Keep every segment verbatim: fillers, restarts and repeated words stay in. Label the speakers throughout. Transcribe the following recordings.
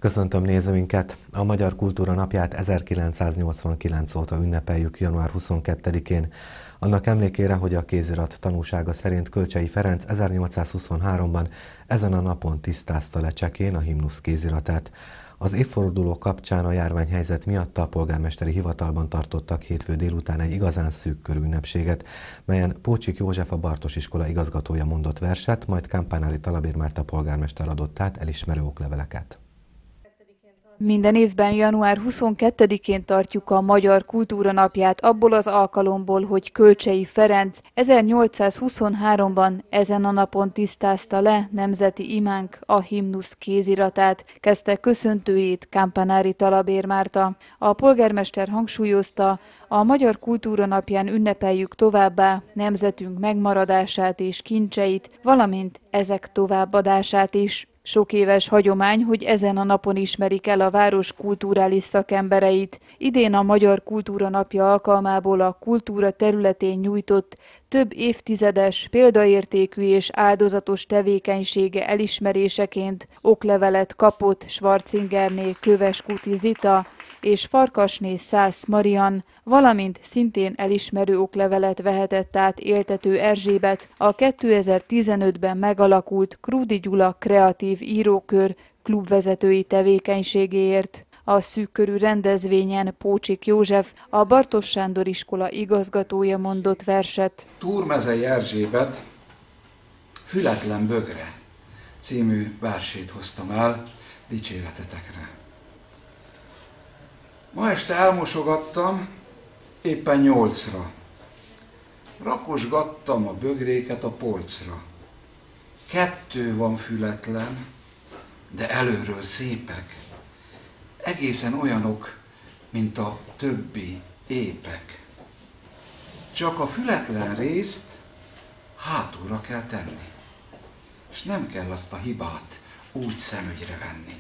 Speaker 1: Köszöntöm nézőinket! A Magyar Kultúra Napját ezerkilencszáznyolcvankilenc óta ünnepeljük január huszonkettedikén. Annak emlékére, hogy a kézirat tanúsága szerint Kölcsey Ferenc ezernyolcszázhuszonháromban ezen a napon tisztázta le csekén a himnusz kéziratát. Az évforduló kapcsán a járványhelyzet miatt a polgármesteri hivatalban tartottak hétfő délután egy igazán szűk körű ünnepséget, melyen Pócsik József, a Bartos iskola igazgatója mondott verset, majd Kámpannári Talabér Márta polgármester adott át elismerő okleveleket.
Speaker 2: Minden évben január huszonkettedikén tartjuk a Magyar Kultúra Napját abból az alkalomból, hogy Kölcsey Ferenc ezernyolcszázhuszonháromban ezen a napon tisztázta le nemzeti imánk, a himnusz kéziratát, kezdte köszöntőjét Kámpannári Talabér Márta. A polgármester hangsúlyozta, a Magyar Kultúra Napján ünnepeljük továbbá nemzetünk megmaradását és kincseit, valamint ezek továbbadását is. Sok éves hagyomány, hogy ezen a napon ismerik el a város kulturális szakembereit. Idén a Magyar Kultúra Napja alkalmából a kultúra területén nyújtott több évtizedes, példaértékű és áldozatos tevékenysége elismeréseként oklevelet kapott Schwarzingerné Köveskuti Zita és Farkasné Szász Marian, valamint szintén elismerő oklevelet vehetett át Éltető Erzsébet a kétezer-tizenötben megalakult Krúdy Gyula Kreatív Írókör klubvezetői tevékenységéért. A szűkkörű rendezvényen Pócsik József, a Bartos Sándor iskola igazgatója mondott verset.
Speaker 3: Túrmezei Erzsébet Fületlen bögre című versét hoztam el dicséretetekre. Ma este elmosogattam éppen nyolcra. Rakosgattam a bögréket a polcra. Kettő van fületlen, de előről szépek. Egészen olyanok, mint a többi épek. Csak a fületlen részt hátulra kell tenni, és nem kell azt a hibát úgy szemügyre venni.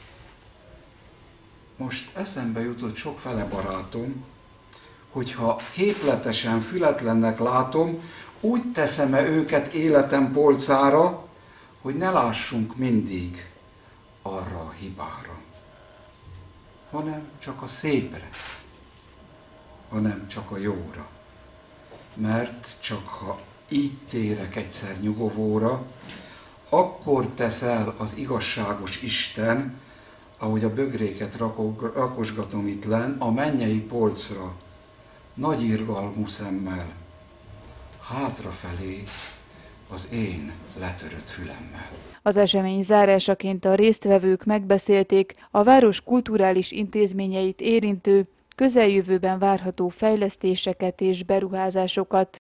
Speaker 3: Most eszembe jutott sokfele barátom, hogyha képletesen fületlennek látom, úgy teszem-e őket életem polcára, hogy ne lássunk mindig arra a hibára, hanem csak a szépre, hanem csak a jóra. Mert csak ha így térek egyszer nyugovóra, akkor tesz el az igazságos Isten, ahogy a bögréket rakosgatom itt lenn, a mennyei polcra, nagy irgalmú szemmel, hátrafelé az én letörött fülemmel.
Speaker 2: Az esemény zárásaként a résztvevők megbeszélték a város kulturális intézményeit érintő, közeljövőben várható fejlesztéseket és beruházásokat.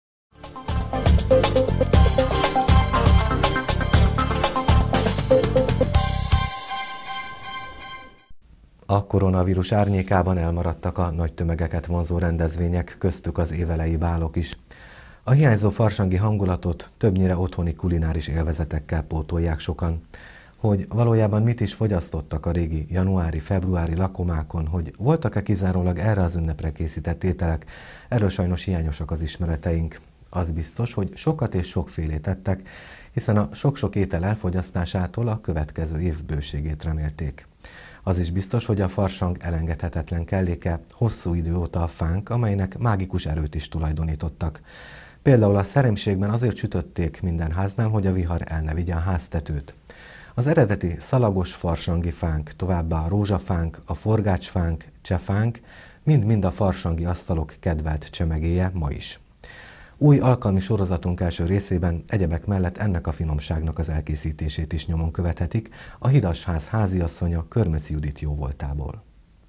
Speaker 1: A koronavírus árnyékában elmaradtak a nagy tömegeket vonzó rendezvények, köztük az évelei bálok is. A hiányzó farsangi hangulatot többnyire otthoni kulináris élvezetekkel pótolják sokan. Hogy valójában mit is fogyasztottak a régi januári-februári lakomákon, hogy voltak-e kizárólag erre az ünnepre készített ételek, erről sajnos hiányosak az ismereteink. Az biztos, hogy sokat és sokfélét ettek, hiszen a sok-sok étel elfogyasztásától a következő év bőségét remélték. Az is biztos, hogy a farsang elengedhetetlen kelléke hosszú idő óta a fánk, amelynek mágikus erőt is tulajdonítottak. Például a szerémségben azért sütötték minden háznál, hogy a vihar el ne vigye a háztetőt. Az eredeti szalagos farsangi fánk, továbbá a rózsafánk, a forgácsfánk, csefánk, mind-mind a farsangi asztalok kedvelt csemegéje ma is. Új alkalmi sorozatunk első részében egyebek mellett ennek a finomságnak az elkészítését is nyomon követhetik a Hidasház háziasszonya Körmöc Judit jóvoltából.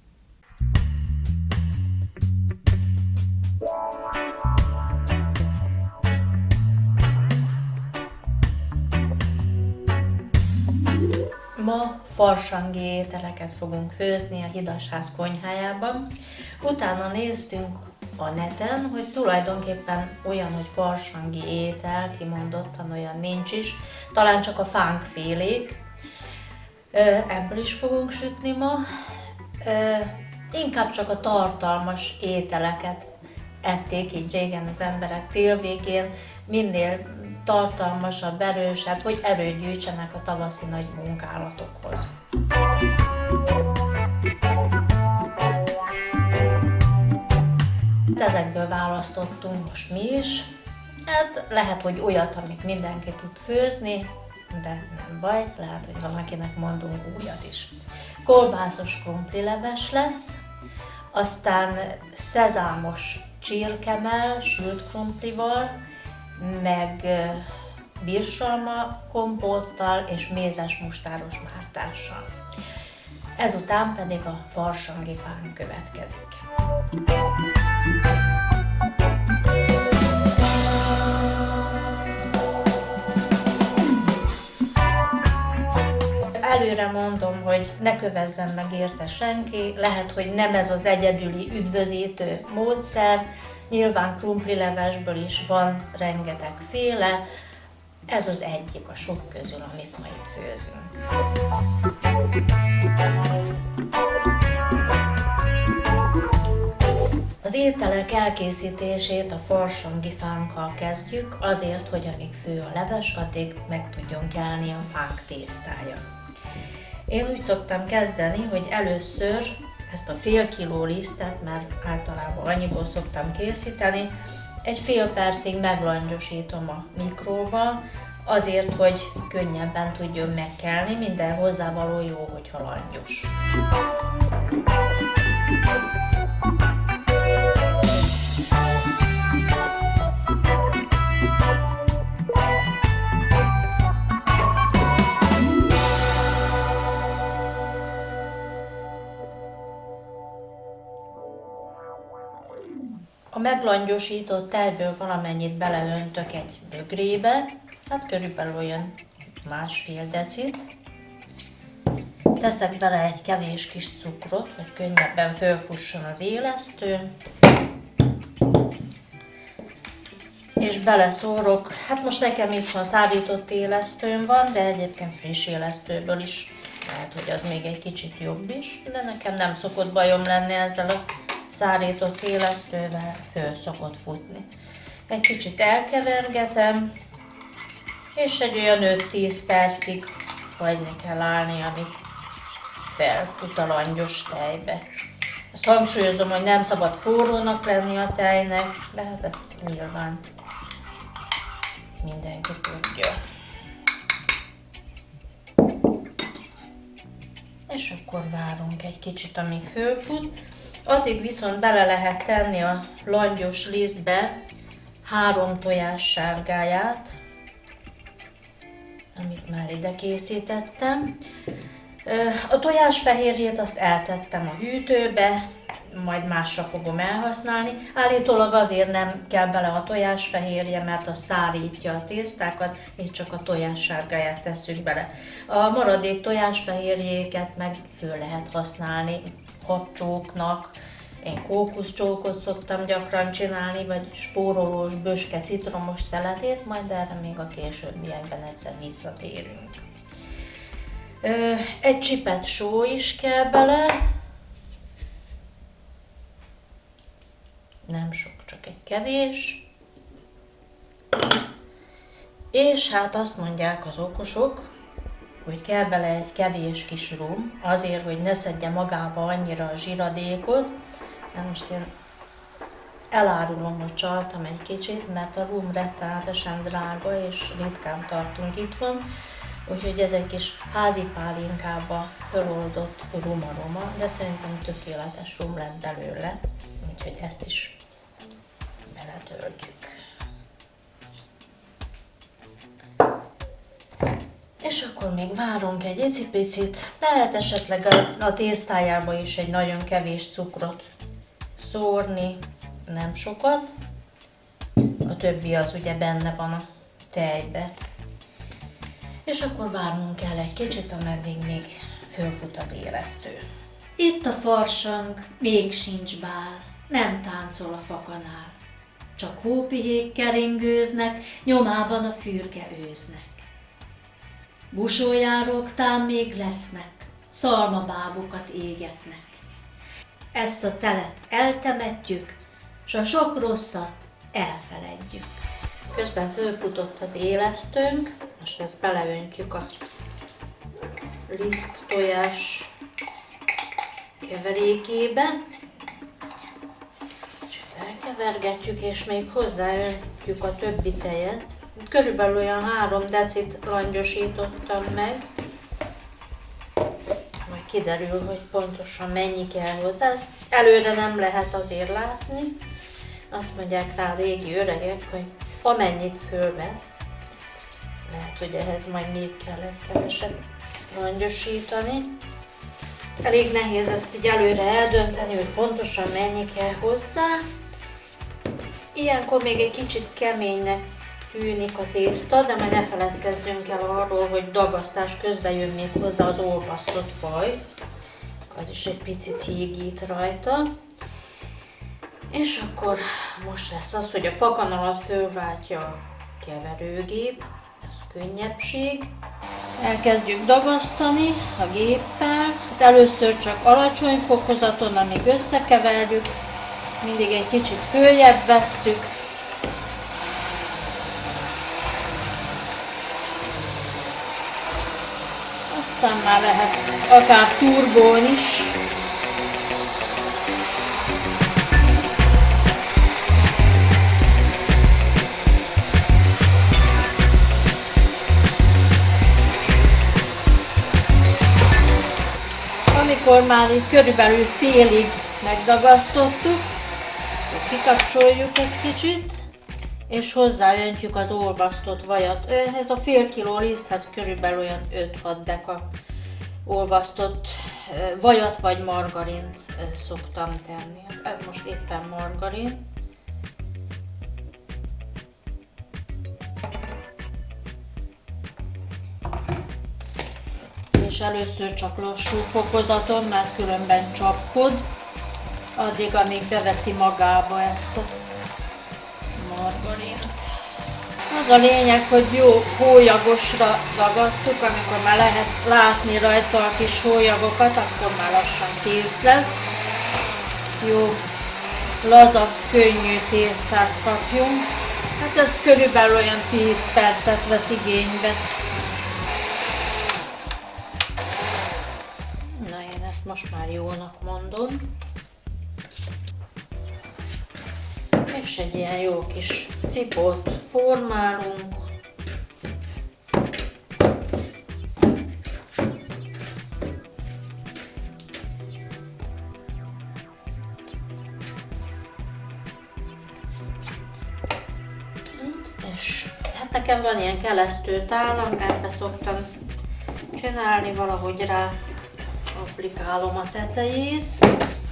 Speaker 4: Ma farsangi ételeket fogunk főzni a Hidasház konyhájában. Utána néztünk a neten, hogy tulajdonképpen olyan, hogy farsangi étel, kimondottan olyan nincs is, talán csak a fánkfélék. Ebből is fogunk sütni ma. Inkább csak a tartalmas ételeket ették így régen az emberek tél végén, minél tartalmasabb, erősebb, hogy erőt gyűjtsenek a tavaszi nagy munkálatokhoz. amiből választottunk most mi is. Hát lehet, hogy olyat, amit mindenki tud főzni, de nem baj, lehet, hogy valakinek mondunk újat is. Kolbászos krumplileves lesz, aztán szezámos csirkemell sült krumplival, meg birsalma kompóttal és mézes mustáros mártással. Ezután pedig a farsangi fán következik. Előre mondom, hogy ne kövezzen meg érte senki, lehet, hogy nem ez az egyedüli üdvözítő módszer, nyilván krumplilevesből is van rengetegféle, ez az egyik a sok közül, amit ma itt főzünk. Az ételek elkészítését a farsangi fánkkal kezdjük, azért, hogy amíg fő a leves, addig meg tudjon kelni a fánk tésztája. Én úgy szoktam kezdeni, hogy először ezt a fél kiló lisztet, mert általában annyiból szoktam készíteni, egy fél percig meglangyosítom a mikróba, azért, hogy könnyebben tudjon megkelni, minden hozzávaló jó, hogyha langyos. A meglangyosított tejből valamennyit beleöntök egy bögrébe, hát körülbelül olyan másfél decit. Teszek bele egy kevés kis cukrot, hogy könnyebben fölfusson az élesztő. És beleszórok, hát most nekem itthon szárított élesztőm van, de egyébként friss élesztőből is lehet, hogy az még egy kicsit jobb is, de nekem nem szokott bajom lenni ezzel a szárított élesztővel, föl szokott futni. Egy kicsit elkevergetem, és egy olyan öt-tíz percig hagyni kell állni, amíg felfut a langyos tejbe. Azt hangsúlyozom, hogy nem szabad forrónak lenni a tejnek, de hát ezt nyilván mindenki tudja. És akkor várunk egy kicsit, amíg fölfut. Addig viszont bele lehet tenni a langyos lisztbe három tojás sárgáját, amit már ide készítettem. A tojásfehérjét azt eltettem a hűtőbe, majd másra fogom elhasználni. Állítólag azért nem kell bele a tojásfehérje, mert az szárítja a tésztákat, így csak a tojássárgáját tesszük bele. A maradék tojásfehérjéket meg föl lehet használni habcsóknak. Én kókuszcsókot szoktam gyakran csinálni, vagy spórolós, böske, citromos szeletét, majd erre még a későbbiekben egyszer visszatérünk. Egy csipet só is kell bele, nem sok, csak egy kevés. És hát azt mondják az okosok, hogy kell bele egy kevés kis rum, azért, hogy ne szedje magába annyira a zsiradékot. De most én elárulom, hogy csaltam egy kicsit, mert a rum rettenetesen drága, és ritkán tartunk itthon. Úgyhogy ez egy kis házi pálinkába föloldott rumaroma, de szerintem tökéletes rum lett belőle, úgyhogy ezt is beletöltjük. És akkor még várunk egy icipicit, lehet esetleg a, a tésztájába is egy nagyon kevés cukrot szórni, nem sokat. A többi az ugye benne van a tejbe. És akkor várnunk kell egy kicsit, ameddig még fölfut az élesztő.
Speaker 5: Itt a farsang még sincs bál, nem táncol a fakanál. Csak hópihék keringőznek, nyomában a fürge őznek. Busójárók tám még lesznek, szalmabábokat égetnek. Ezt a telet eltemetjük, s a sok rosszat elfeledjük.
Speaker 4: Közben fölfutott az élesztőnk, most ezt beleöntjük a liszt tojás keverékébe. Kicsit Kevergetjük, és még hozzáöntjük a többi tejet. Körülbelül olyan három decit langyosítottam meg. Majd kiderül, hogy pontosan mennyi kell hozzá. Ezt előre nem lehet azért látni. Azt mondják rá a régi öregek, hogy amennyit fölvesz, lehet, hogy ehhez majd még kell egy keveset langyosítani. Elég nehéz ezt így előre eldönteni, hogy pontosan mennyi kell hozzá. Ilyenkor még egy kicsit keménynek tűnik a tészta, de majd ne feledkezzünk el arról, hogy dagasztás közben jön még hozzá az olvasztott vaj. Az is egy picit hígít rajta. És akkor most lesz az, hogy a fakanalat fölváltja a keverőgép, ez könnyebbség. Elkezdjük dagasztani a géppel, hát először csak alacsony fokozaton, amíg összekeverjük, mindig egy kicsit följebb vesszük. Aztán már lehet akár turbón is. Amikor már itt körülbelül félig megdagasztottuk, kikapcsoljuk egy kicsit, és hozzáöntjük az olvasztott vajat. Ez a fél kiló liszthez körülbelül olyan öt-hat deka olvasztott vajat vagy margarint szoktam tenni. Ez most éppen margarin. És először csak lassú fokozaton, mert különben csapkod, addig, amíg beveszi magába ezt a margarint. Az a lényeg, hogy jó hólyagosra dagasszuk, amikor már lehet látni rajta a kis hólyagokat, akkor már lassan kész lesz. Jó, laza, könnyű tésztát kapjunk. Hát ez körülbelül olyan tíz percet vesz igénybe. Na, én ezt most már jónak mondom. És egy ilyen jó kis cipót formálunk. És hát nekem van ilyen kelesztő tálam, ebbe szoktam csinálni, valahogy rá applikálom a tetejét.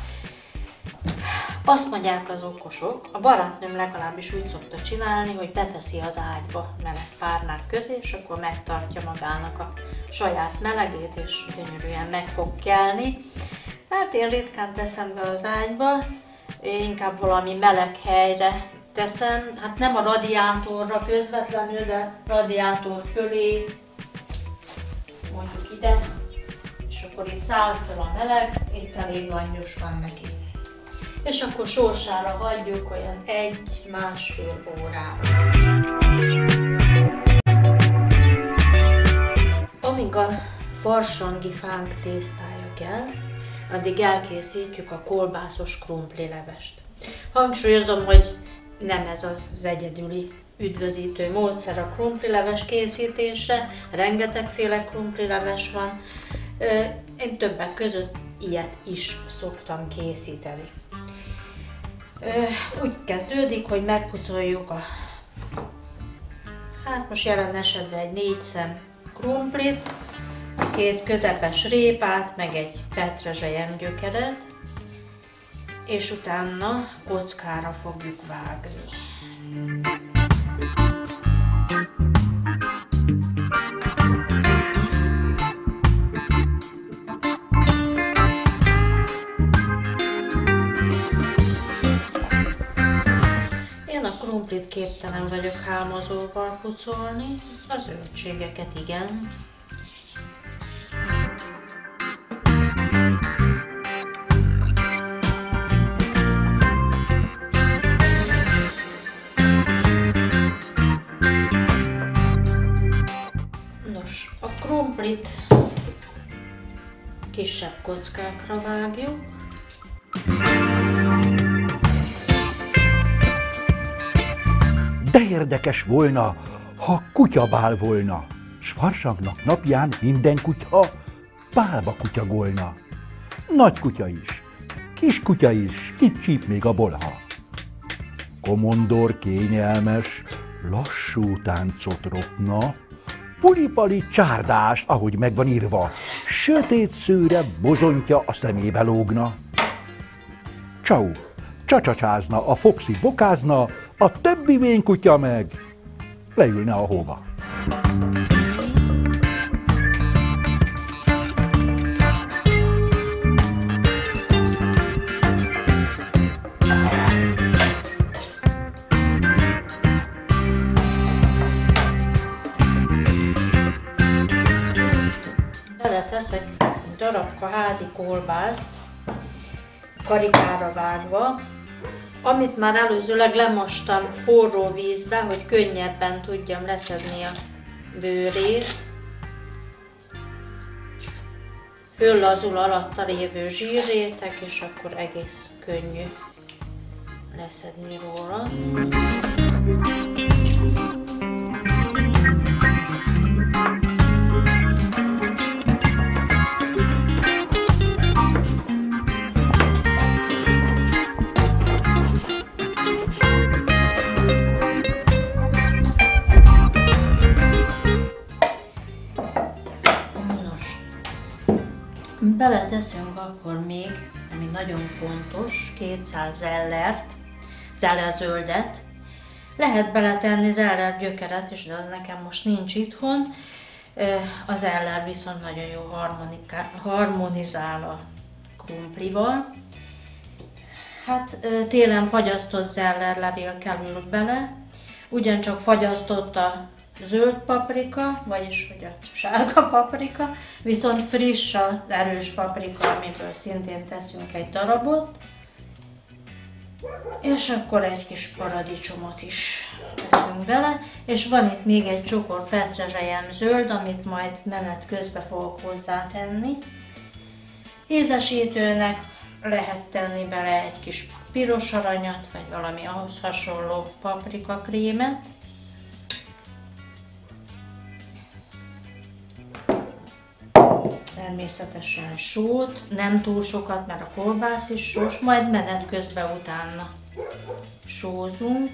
Speaker 4: Azt mondják az okosok, a barátnőm legalábbis úgy szokta csinálni, hogy beteszi az ágyba meleg párnák közé, és akkor megtartja magának a saját melegét, és gyönyörűen meg fog kelni. Hát én ritkán teszem be az ágyba, én inkább valami meleg helyre teszem, hát nem a radiátorra közvetlenül, de radiátor fölé, mondjuk ide, és akkor itt száll fel a meleg, itt elég langyos van neki. És akkor sorsára hagyjuk olyan egy-másfél órára. Amíg a farsangi fánk tésztája kell, addig elkészítjük a kolbászos krumplilevest. Hangsúlyozom, hogy nem ez az egyedüli üdvözítő módszer a krumplileves készítésre, rengetegféle krumplileves van. Én többek között ilyet is szoktam készíteni. Úgy kezdődik, hogy megpucoljuk a, hát most jelen esetben egy négy szem krumplit, két közepes répát, meg egy petrezselyem gyökeret, és utána kockára fogjuk vágni. Krumplit képtelen vagyok hámozóval pucolni, a zöldségeket igen. Nos, a krumplit kisebb kockákra vágjuk.
Speaker 6: érdekes volna, ha kutyabál volna, s farsangnak napján minden kutya bálba kutyagolna. Nagy kutya is, kis kutya is, kit csíp még a bolha. Komondor kényelmes, lassú táncot ropna, pulipali csárdást, ahogy meg van írva, sötét szőre bozontja a szemébe lógna. Csau, csacsacsázna, a Foxy bokázna, a többi vénkutya meg leülne a hóba.
Speaker 4: Beleteszek egy darabka házi kolbászt, karikára vágva, amit már előzőleg lemostam forró vízbe, hogy könnyebben tudjam leszedni a bőrét. Föllazul alatta lévő zsírréteg, és akkor egész könnyű leszedni róla. Beleteszünk akkor még, ami nagyon fontos, kétszáz zellert, zellerzöldet. Lehet beletenni zeller gyökeret is, de az nekem most nincs itthon. A zeller viszont nagyon jó harmonizál a krumplival. Hát télen fagyasztott zellerlevél kerül bele, ugyancsak fagyasztott a zöld paprika, vagyis hogy a sárga paprika, viszont friss az erős paprika, amiből szintén teszünk egy darabot, és akkor egy kis paradicsomot is teszünk bele, és van itt még egy csokor petrezselyem zöld, amit majd menet közben fogok hozzátenni. Ízesítőnek lehet tenni bele egy kis piros aranyat, vagy valami ahhoz hasonló paprikakrémet. Természetesen sót, nem túl sokat, mert a kolbász is sós, majd menet közben utána sózunk.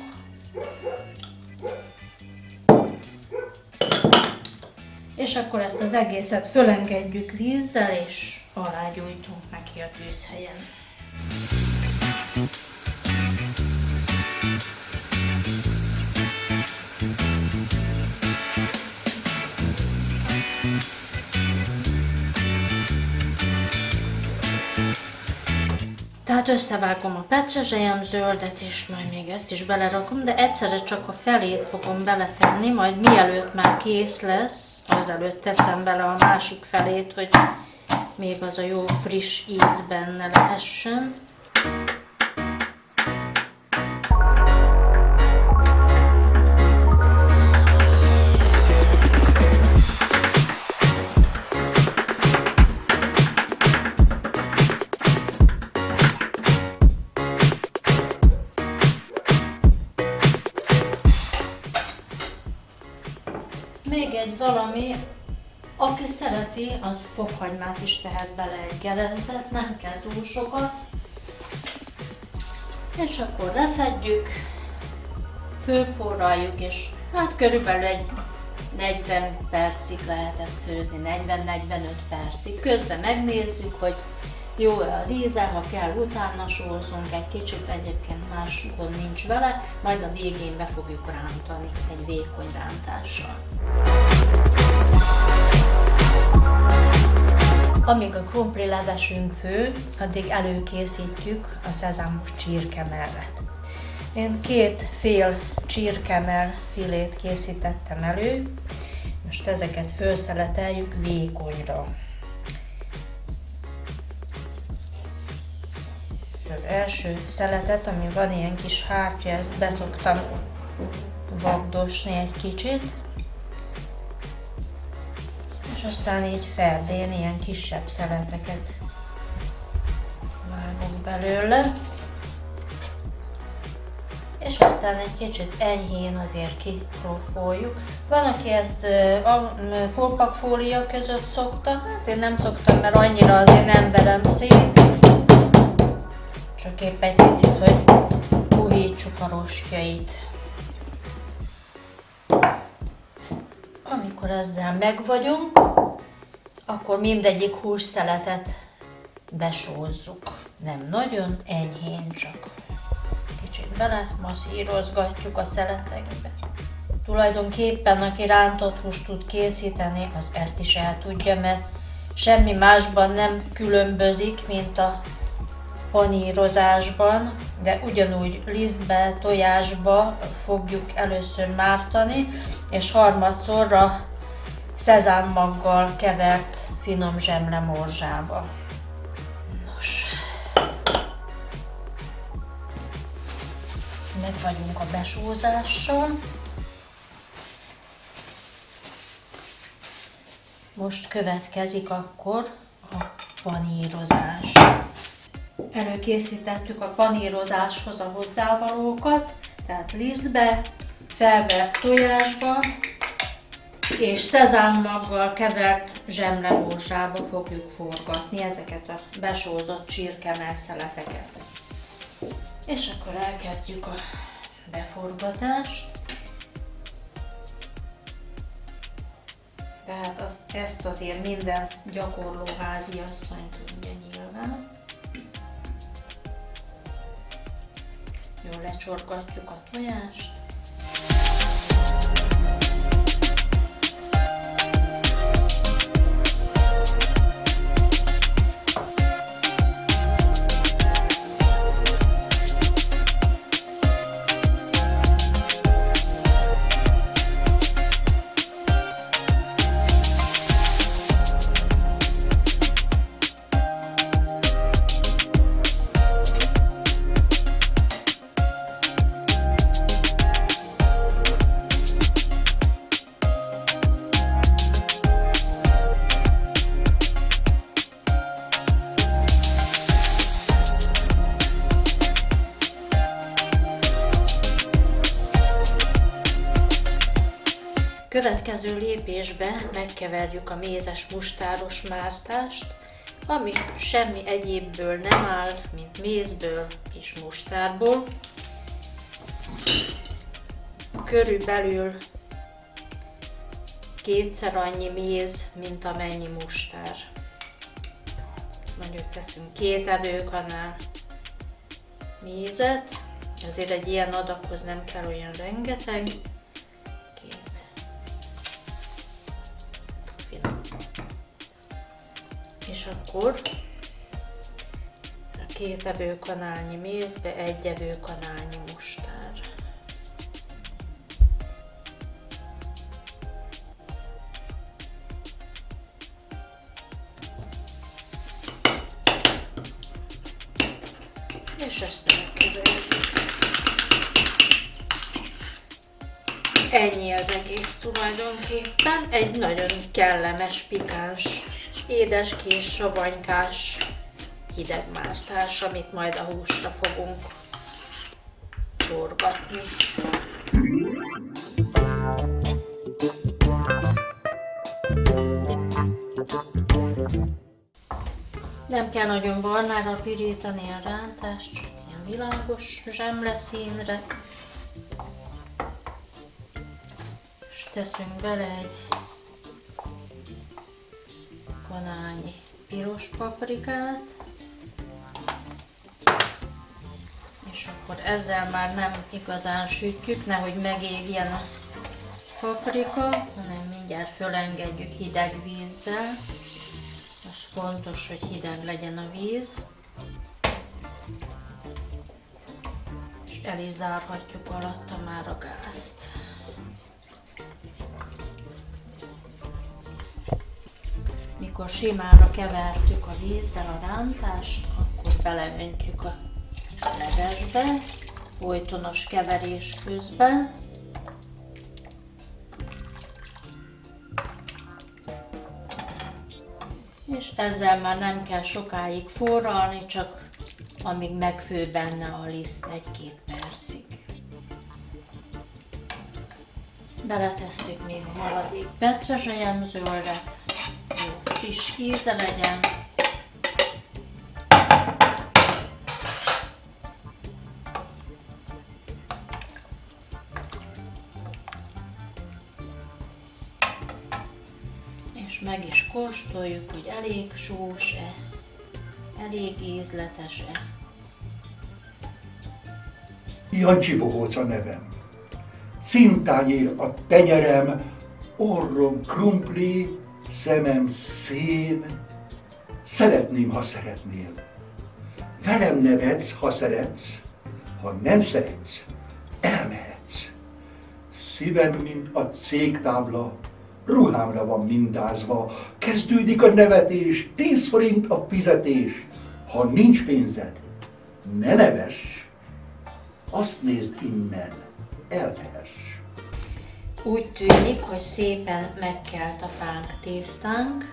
Speaker 4: És akkor ezt az egészet fölengedjük vízzel, és alágyújtunk neki a tűzhelyen. Tehát összevágom a petrezselyem zöldet, és majd még ezt is belerakom, de egyszerre csak a felét fogom beletenni, majd mielőtt már kész lesz, azelőtt teszem bele a másik felét, hogy még az a jó friss íz benne lehessen. Még egy valami, aki szereti, az fokhagymát is tehet bele egy gerendbe, nem kell túl sokat. És akkor lefedjük, fölforraljuk, és hát körülbelül egy negyven percig lehet ezt főzni, negyven-negyvenöt percig. Közben megnézzük, hogy jó-e az íze, ha kell, utána sózunk egy kicsit, egyébként más gond nincs vele, majd a végén be fogjuk rántani egy vékony rántással. Amíg a krumpli levesünk fő, addig előkészítjük a szezámos csirkemellet. Én két fél csirkemell filét készítettem elő, most ezeket felszeleteljük vékonyra. Az első szeletet, ami van ilyen kis hártya, ezt beszoktam vagdosni egy kicsit, és aztán így ferdén ilyen kisebb szeleteket vágok belőle, és aztán egy kicsit enyhén azért kirófoljuk. Van, aki ezt a fóliapakfólia között szokta, hát én nem szoktam, mert annyira azért nem verem szét, csak épp egy picit, hogy puhítsuk a rostjait. Amikor ezzel megvagyunk, akkor mindegyik hússzeletet besózzuk. Nem nagyon, enyhén csak. Kicsit bele masszírozgatjuk a szeletekbe. Tulajdonképpen, aki rántott húst tud készíteni, az ezt is el tudja, mert semmi másban nem különbözik, mint a panírozásban, de ugyanúgy lisztbe, tojásba fogjuk először mártani, és harmadszorra szezámmaggal kevert finom zsemle morzsába. Nos, meg vagyunk a besózással. Most következik akkor a panírozás. Előkészítettük a panírozáshoz a hozzávalókat, tehát lisztbe, felvert tojásba és szezámmaggal kevert zsemlemorzsába fogjuk forgatni ezeket a besózott csirkemelszeleteket. És akkor elkezdjük a beforgatást. Tehát az, ezt azért minden gyakorló háziasszony tudja nyilván. Jól lecsorgatjuk a tojást. Következő lépésben megkeverjük a mézes mustáros mártást, ami semmi egyébből nem áll, mint mézből és mustárból. Körülbelül kétszer annyi méz, mint amennyi mustár. Mondjuk teszünk két evőkanál mézet, azért egy ilyen adaghoz nem kell olyan rengeteg. És akkor a két evőkanálnyi mézbe egy evőkanálnyi mustár. És ezt elkeverjük. Ennyi az egész tulajdonképpen. Egy nagyon kellemes, pikáns, édeskés, savanykás hidegmártás, amit majd a húsra fogunk csorgatni. Nem kell nagyon barnára pirítani a rántást, csak ilyen világos zsemleszínre. És teszünk bele egy kanálnyi piros paprikát, és akkor ezzel már nem igazán sütjük, nehogy megégjen a paprika, hanem mindjárt fölengedjük hideg vízzel. Az fontos, hogy hideg legyen a víz, és el is zárhatjuk alatta már a gázt. Mikor simára kevertük a vízzel a rántást, akkor beleöntjük a levesbe, folytonos keverés közben. És ezzel már nem kell sokáig forralni, csak amíg megfő benne a liszt egy-két percig.
Speaker 5: Beletesszük még a maradék petrezselyemzöldet, jó friss íze legyen. És meg is kóstoljuk, hogy elég sós-e, elég ízletes-e.
Speaker 6: Jancsi Bohóc a nevem. Cintányé a tenyerem, orrom krumpli, szemem szén. Szeretném, ha szeretnél. Velem nevetsz, ha szeretsz, ha nem szeretsz, elmehetsz. Szívem, mint a cégtábla, ruhámra van mindázva. Kezdődik a nevetés, tíz forint a fizetés. Ha nincs pénzed, ne nevess, azt nézd innen, eltehess.
Speaker 5: Úgy tűnik, hogy szépen megkelt a fánk tésztánk.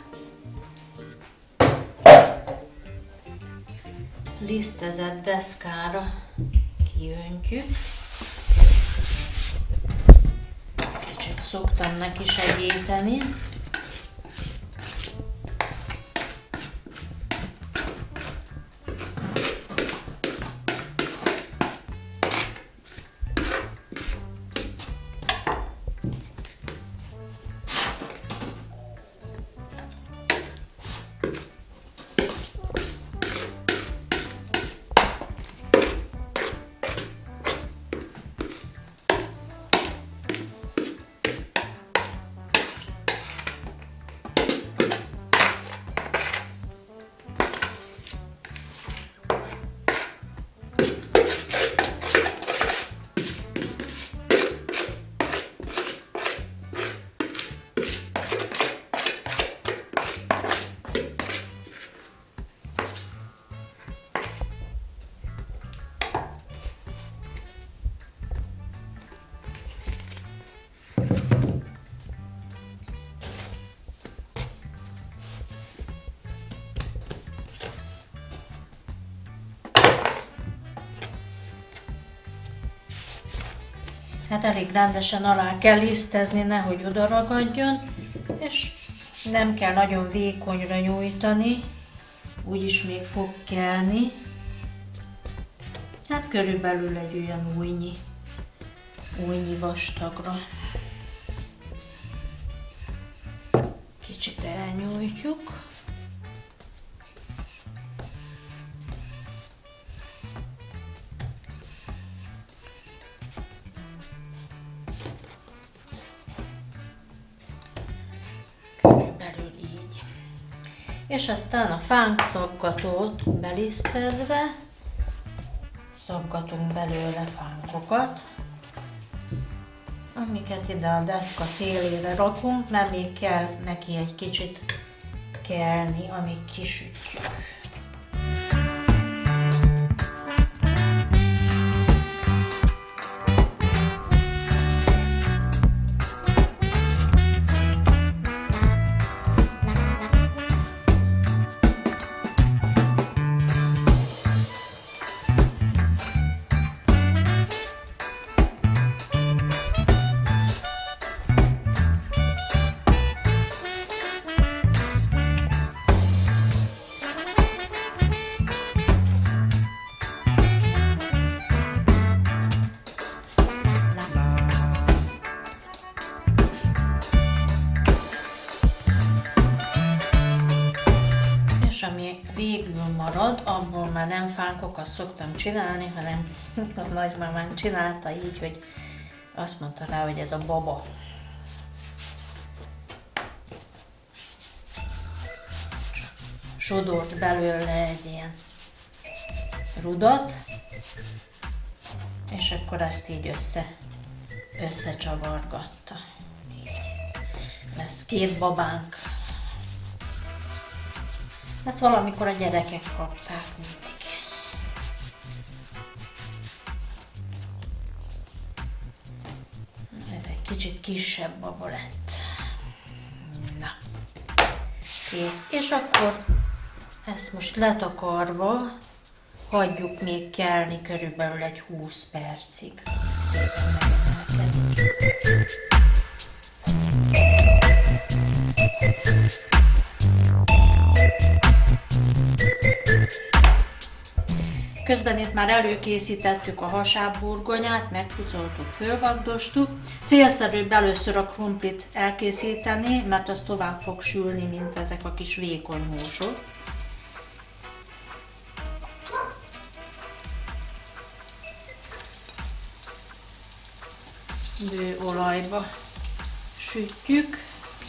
Speaker 5: Lisztezett deszkára kiöntjük. Kicsit szoktam neki segíteni. Hát elég rendesen alá kell lisztezni, nehogy oda ragadjon, és nem kell nagyon vékonyra nyújtani, úgyis még fog kelni. Hát körülbelül egy olyan újnyi, újnyi vastagra. Kicsit elnyújtjuk. És aztán a fánk szaggatót belisztezve szaggatunk belőle fánkokat, amiket ide a deszka szélére rakunk, mert még kell neki egy kicsit kelni, amíg kisütjük. Ami végül marad, abból már nem fánkokat szoktam csinálni, hanem a nagymamám csinálta így, hogy azt mondta rá, hogy ez a baba. Sodort belőle egy ilyen rudat, és akkor ezt így össze, összecsavargatta. Így. Lesz két babánk. Ezt valamikor a gyerekek kapták mindig. Ez egy kicsit kisebb baba lett. Na, kész. És akkor ezt most letakarva hagyjuk még kelni körülbelül egy húsz percig. Szépen megemelkedik. Közben itt már előkészítettük a hasábburgonyát, megpucoltuk, fölvagdostuk. Célszerűbb először a krumplit elkészíteni, mert az tovább fog sülni, mint ezek a kis vékony húsok. Bő olajba sütjük.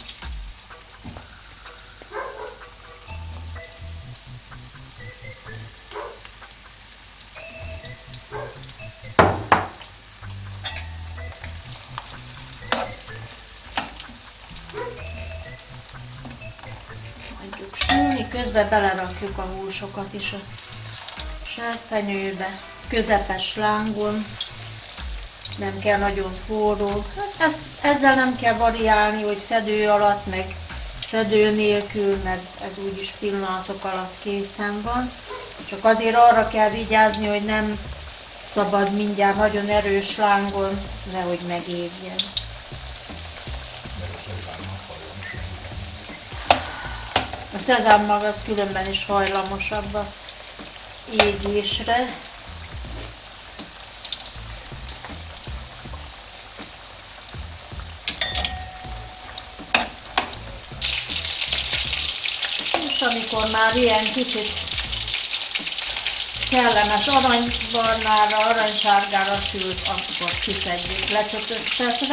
Speaker 5: Hagyjuk sülni, közben belerakjuk a húsokat is a serpenyőbe, közepes lángon. Nem kell nagyon forró. Hát ezt, ezzel nem kell variálni, hogy fedő alatt, meg fedő nélkül, mert ez úgyis pillanatok alatt készen van. Csak azért arra kell vigyázni, hogy nem szabad mindjárt nagyon erős lángon, nehogy megégjen. A szezámmag az különben is hajlamosabb a égésre. És amikor már ilyen kicsit kellemes aranybarnára, aranysárgára sült, akkor kiszedjük lecsöpögtetve.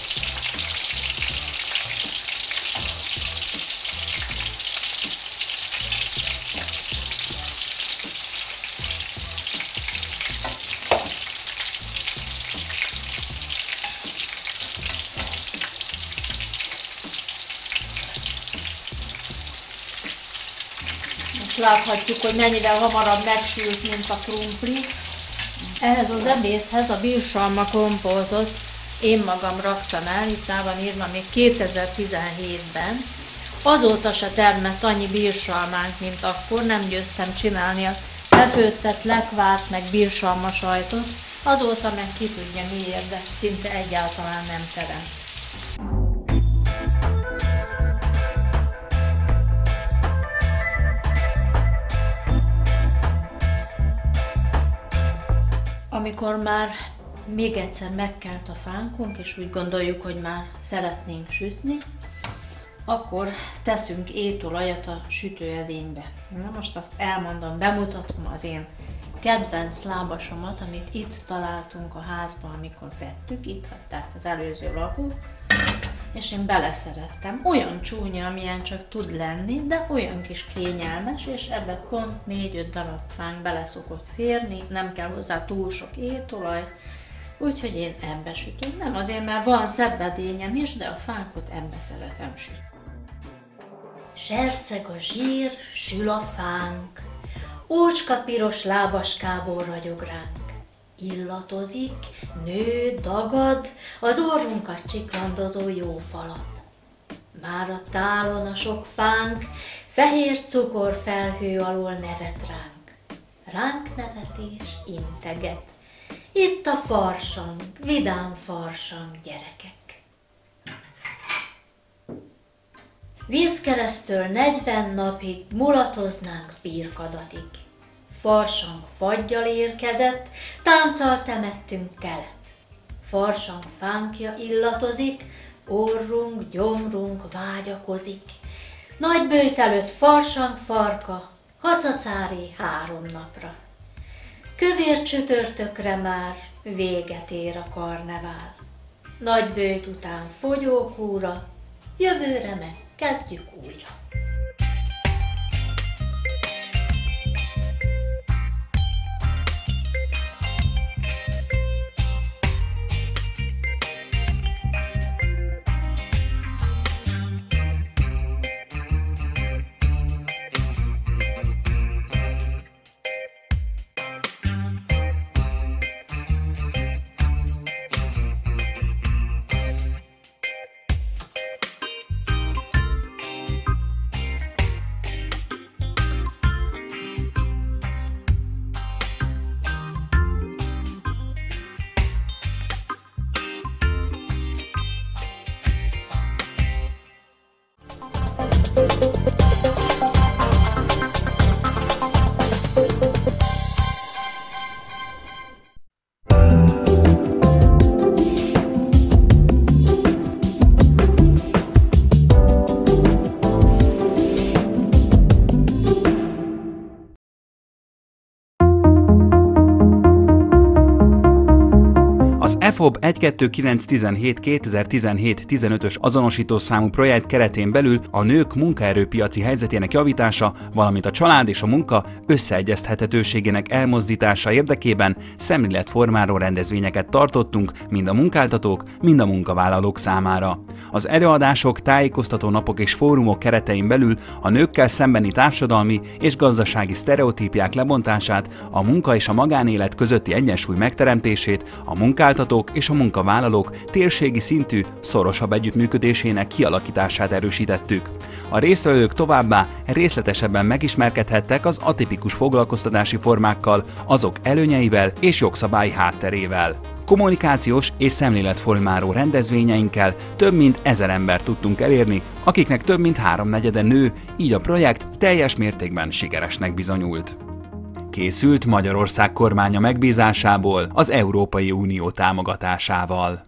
Speaker 5: Láthatjuk, hogy mennyivel hamarabb megsült, mint a krumpli. Ehhez az ebédhez a birsalma kompótot én magam raktam el, itt rá van írva még kétezer-tizenhétben. Azóta se termett annyi birsalmánk, mint akkor, nem győztem csinálni a befőttet, lekvárt, meg birsalma sajtot. Azóta meg ki tudja miért, de szinte egyáltalán nem terem. Amikor már még egyszer megkelt a fánkunk, és úgy gondoljuk, hogy már szeretnénk sütni, akkor teszünk étolajat a sütőedénybe. Na most azt elmondom, bemutatom az én kedvenc lábasomat, amit itt találtunk a házban, amikor vettük, itt hagyták az előző lakók, és én beleszerettem. Olyan csúnya, amilyen csak tud lenni, de olyan kis kényelmes, és ebbe pont négy-öt darab fánk bele szokott férni, nem kell hozzá túl sok étolaj, úgyhogy én ebbe sütöm. Nem azért, mert van szebbedényem is, de a fánkot ebbe szeretem sütni. Serceg a zsír, sül a fánk, ócska piros lábaskából ragyog ránk. Illatozik, nő, dagad, az orrunkat csiklandozó jó falat. Már a tálon a sok fánk, fehér cukorfelhő alól nevet ránk. Ránk nevetés integet. Itt a farsang, vidám farsang, gyerekek. Vízkeresztől negyven napig mulatoznánk birkadatig. Farsang faggyal érkezett, tánccal temettünk telet. Farsang fánkja illatozik, orrunk, gyomrunk vágyakozik. Nagy böjt előtt farsang farka, hacacári három napra. Kövér csütörtökre már véget ér a karnevál. Nagy böjt után fogyókúra, jövőre meg kezdjük újra.
Speaker 7: ef o bé egy kettő kilenc tizenhét kétezer-tizenhét tizenötös azonosítószámú projekt keretén belül a nők munkaerőpiaci helyzetének javítása, valamint a család és a munka összeegyeztethetőségének elmozdítása érdekében szemléletformáló rendezvényeket tartottunk mind a munkáltatók, mind a munkavállalók számára. Az előadások, tájékoztató napok és fórumok keretein belül a nőkkel szembeni társadalmi és gazdasági sztereotípiák lebontását, a munka és a magánélet közötti egyensúly megteremtését, a munkáltatók és a munkavállalók térségi szintű, szorosabb együttműködésének kialakítását erősítettük. A résztvevők továbbá részletesebben megismerkedhettek az atipikus foglalkoztatási formákkal, azok előnyeivel és jogszabályi hátterével. Kommunikációs és szemléletformáló rendezvényeinkkel több mint ezer embert tudtunk elérni, akiknek több mint háromnegyede nő, így a projekt teljes mértékben sikeresnek bizonyult. Készült Magyarország kormánya megbízásából, az Európai Unió támogatásával.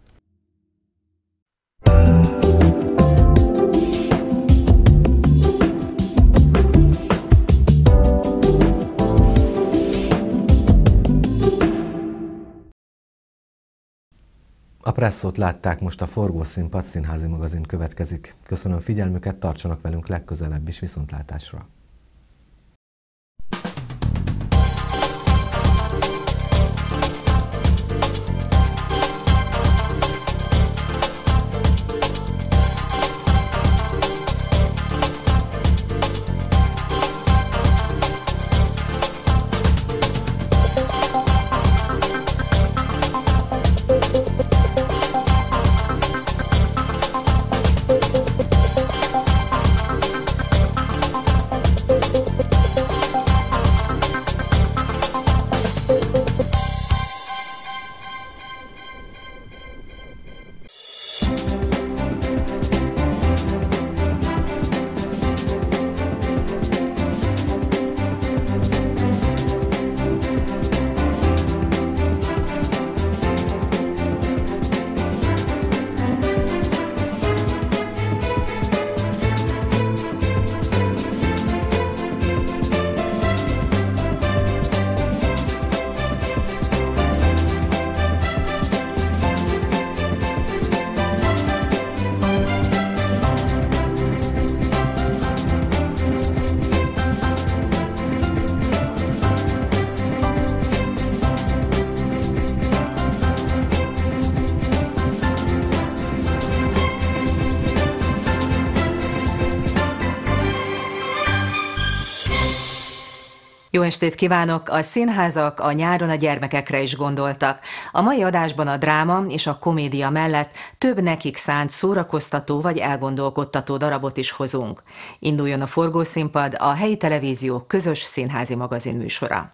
Speaker 1: A Presszót látták, most a Forgószínpad színházi magazin következik. Köszönöm figyelmüket, tartsanak velünk legközelebb is, viszontlátásra!
Speaker 8: Jó estét kívánok! A színházak a nyáron a gyermekekre is gondoltak. A mai adásban a dráma és a komédia mellett több nekik szánt szórakoztató vagy elgondolkodtató darabot is hozunk. Induljon a Forgószínpad, a helyi televízió közös színházi magazin műsora.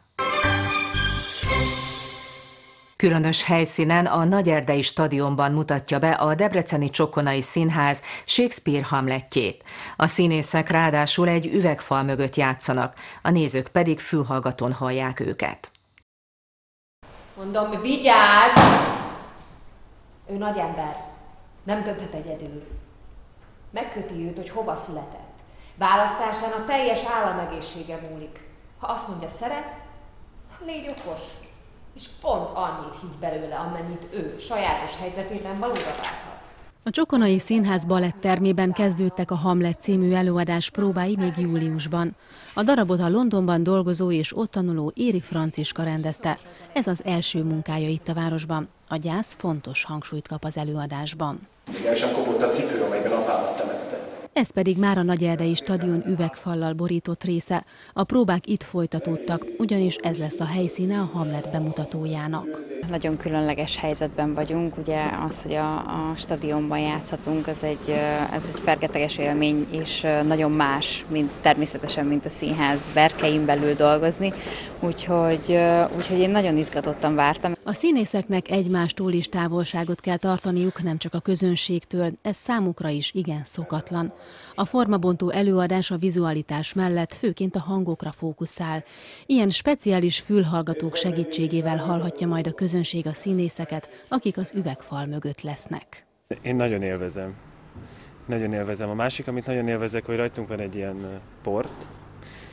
Speaker 8: Különös helyszínen, a Nagyerdei Stadionban mutatja be a Debreceni Csokonai Színház Shakespeare Hamletjét. A színészek ráadásul egy üvegfal mögött játszanak, a nézők pedig fülhallgatón hallják őket.
Speaker 9: Mondom, vigyázz! Ő nagy ember, nem dönthet egyedül. Megköti őt, hogy hova született. Választásán a teljes államegészsége múlik. Ha azt mondja, szeret, légy okos. És pont annyit higgy belőle, amennyit ő sajátos helyzetében valóra válthat.
Speaker 10: A Csokonai Színház balettermében kezdődtek a Hamlet című előadás próbái még júliusban. A darabot a Londonban dolgozó és ott tanuló Éri Franciska rendezte. Ez az első munkája itt a városban. A gyász fontos hangsúlyt kap az előadásban.
Speaker 11: Még el sem kopott a cipő, amelyben apámat temette.
Speaker 10: Ez pedig már a Nagyerdei Stadion üvegfallal borított része. A próbák itt folytatódtak, ugyanis ez lesz a helyszíne a Hamlet bemutatójának.
Speaker 12: Nagyon különleges helyzetben vagyunk, ugye az, hogy a, a stadionban játszhatunk, ez egy, ez egy fergeteges élmény, és nagyon más, mint természetesen, mint a színház berkein belül dolgozni, úgyhogy, úgyhogy én nagyon izgatottan vártam.
Speaker 10: A színészeknek egymástól is távolságot kell tartaniuk, nem csak a közönségtől, ez számukra is igen szokatlan. A formabontó előadás a vizualitás mellett főként a hangokra fókuszál. Ilyen speciális fülhallgatók segítségével hallhatja majd a közönség a színészeket, akik az üvegfal mögött lesznek.
Speaker 11: Én nagyon élvezem. Nagyon élvezem. A másik, amit nagyon élvezek, hogy rajtunk van egy ilyen port,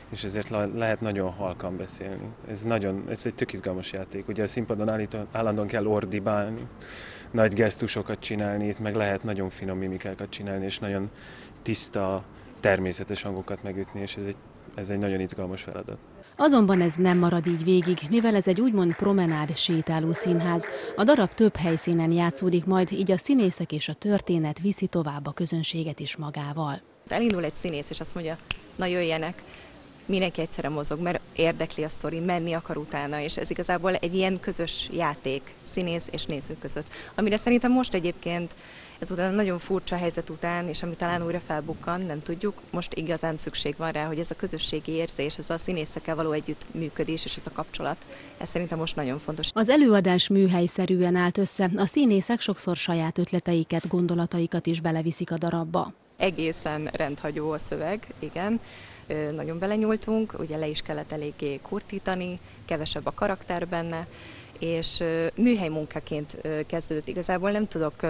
Speaker 11: és ezért lehet nagyon halkan beszélni. Ez, nagyon, ez egy tök izgalmas játék. Ugye a színpadon állítan, állandóan kell ordibálni, nagy gesztusokat csinálni, itt meg lehet nagyon finom mimikákat csinálni, és nagyon tiszta, természetes hangokat megütni, és ez egy, ez egy nagyon izgalmas feladat.
Speaker 10: Azonban ez nem marad így végig, mivel ez egy úgymond promenád sétáló színház. A darab több helyszínen játszódik majd, így a színészek és a történet viszi tovább a közönséget is magával.
Speaker 13: Elindul egy színész, és azt mondja, na jöjjenek, mindenki egyszerre mozog, mert érdekli a sztori, menni akar utána, és ez igazából egy ilyen közös játék színész és néző között. Amire szerintem most egyébként ezután nagyon furcsa helyzet után, és ami talán újra felbukkan, nem tudjuk, most igazán szükség van rá, hogy ez a közösségi érzés, ez a színészekkel való együttműködés és ez a kapcsolat, ez szerintem most nagyon fontos.
Speaker 10: Az előadás műhelyszerűen állt össze, a színészek sokszor saját ötleteiket, gondolataikat is beleviszik a darabba.
Speaker 13: Egészen rendhagyó a szöveg, igen. Nagyon belenyúltunk, ugye le is kellett eléggé kurtítani, kevesebb a karakter benne, és műhely munkaként kezdődött. Igazából nem tudok,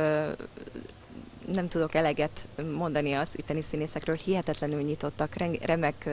Speaker 13: nem tudok eleget mondani az itteni színészekről, hihetetlenül nyitottak, remek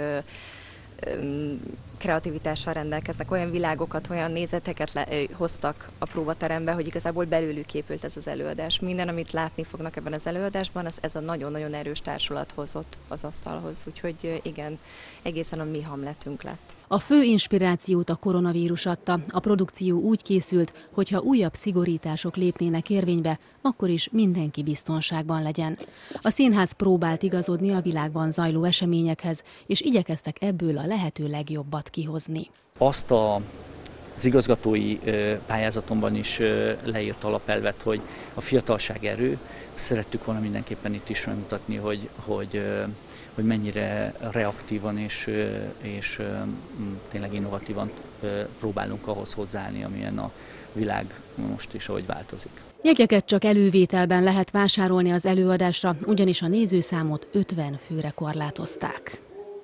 Speaker 13: kreativitással rendelkeznek, olyan világokat, olyan nézeteket le, hoztak a próbaterembe, hogy igazából belőlük épült ez az előadás. Minden, amit látni fognak ebben az előadásban, az ez a nagyon-nagyon erős társulat hozott az asztalhoz, úgyhogy igen, egészen a mi Hamletünk lett.
Speaker 10: A fő inspirációt a koronavírus adta. A produkció úgy készült, hogy ha újabb szigorítások lépnének érvénybe, akkor is mindenki biztonságban legyen. A színház próbált igazodni a világban zajló eseményekhez, és igyekeztek ebből a lehető legjobbat kihozni.
Speaker 14: Azt a, az igazgatói pályázatomban is leírt alapelvet, hogy a fiatalság erő. Szerettük volna mindenképpen itt is megmutatni, hogy, hogy hogy mennyire reaktívan és, és tényleg innovatívan próbálunk ahhoz hozzáállni, amilyen a világ most is, ahogy változik.
Speaker 10: Jegyeket csak elővételben lehet vásárolni az előadásra, ugyanis a nézőszámot ötven főre korlátozták.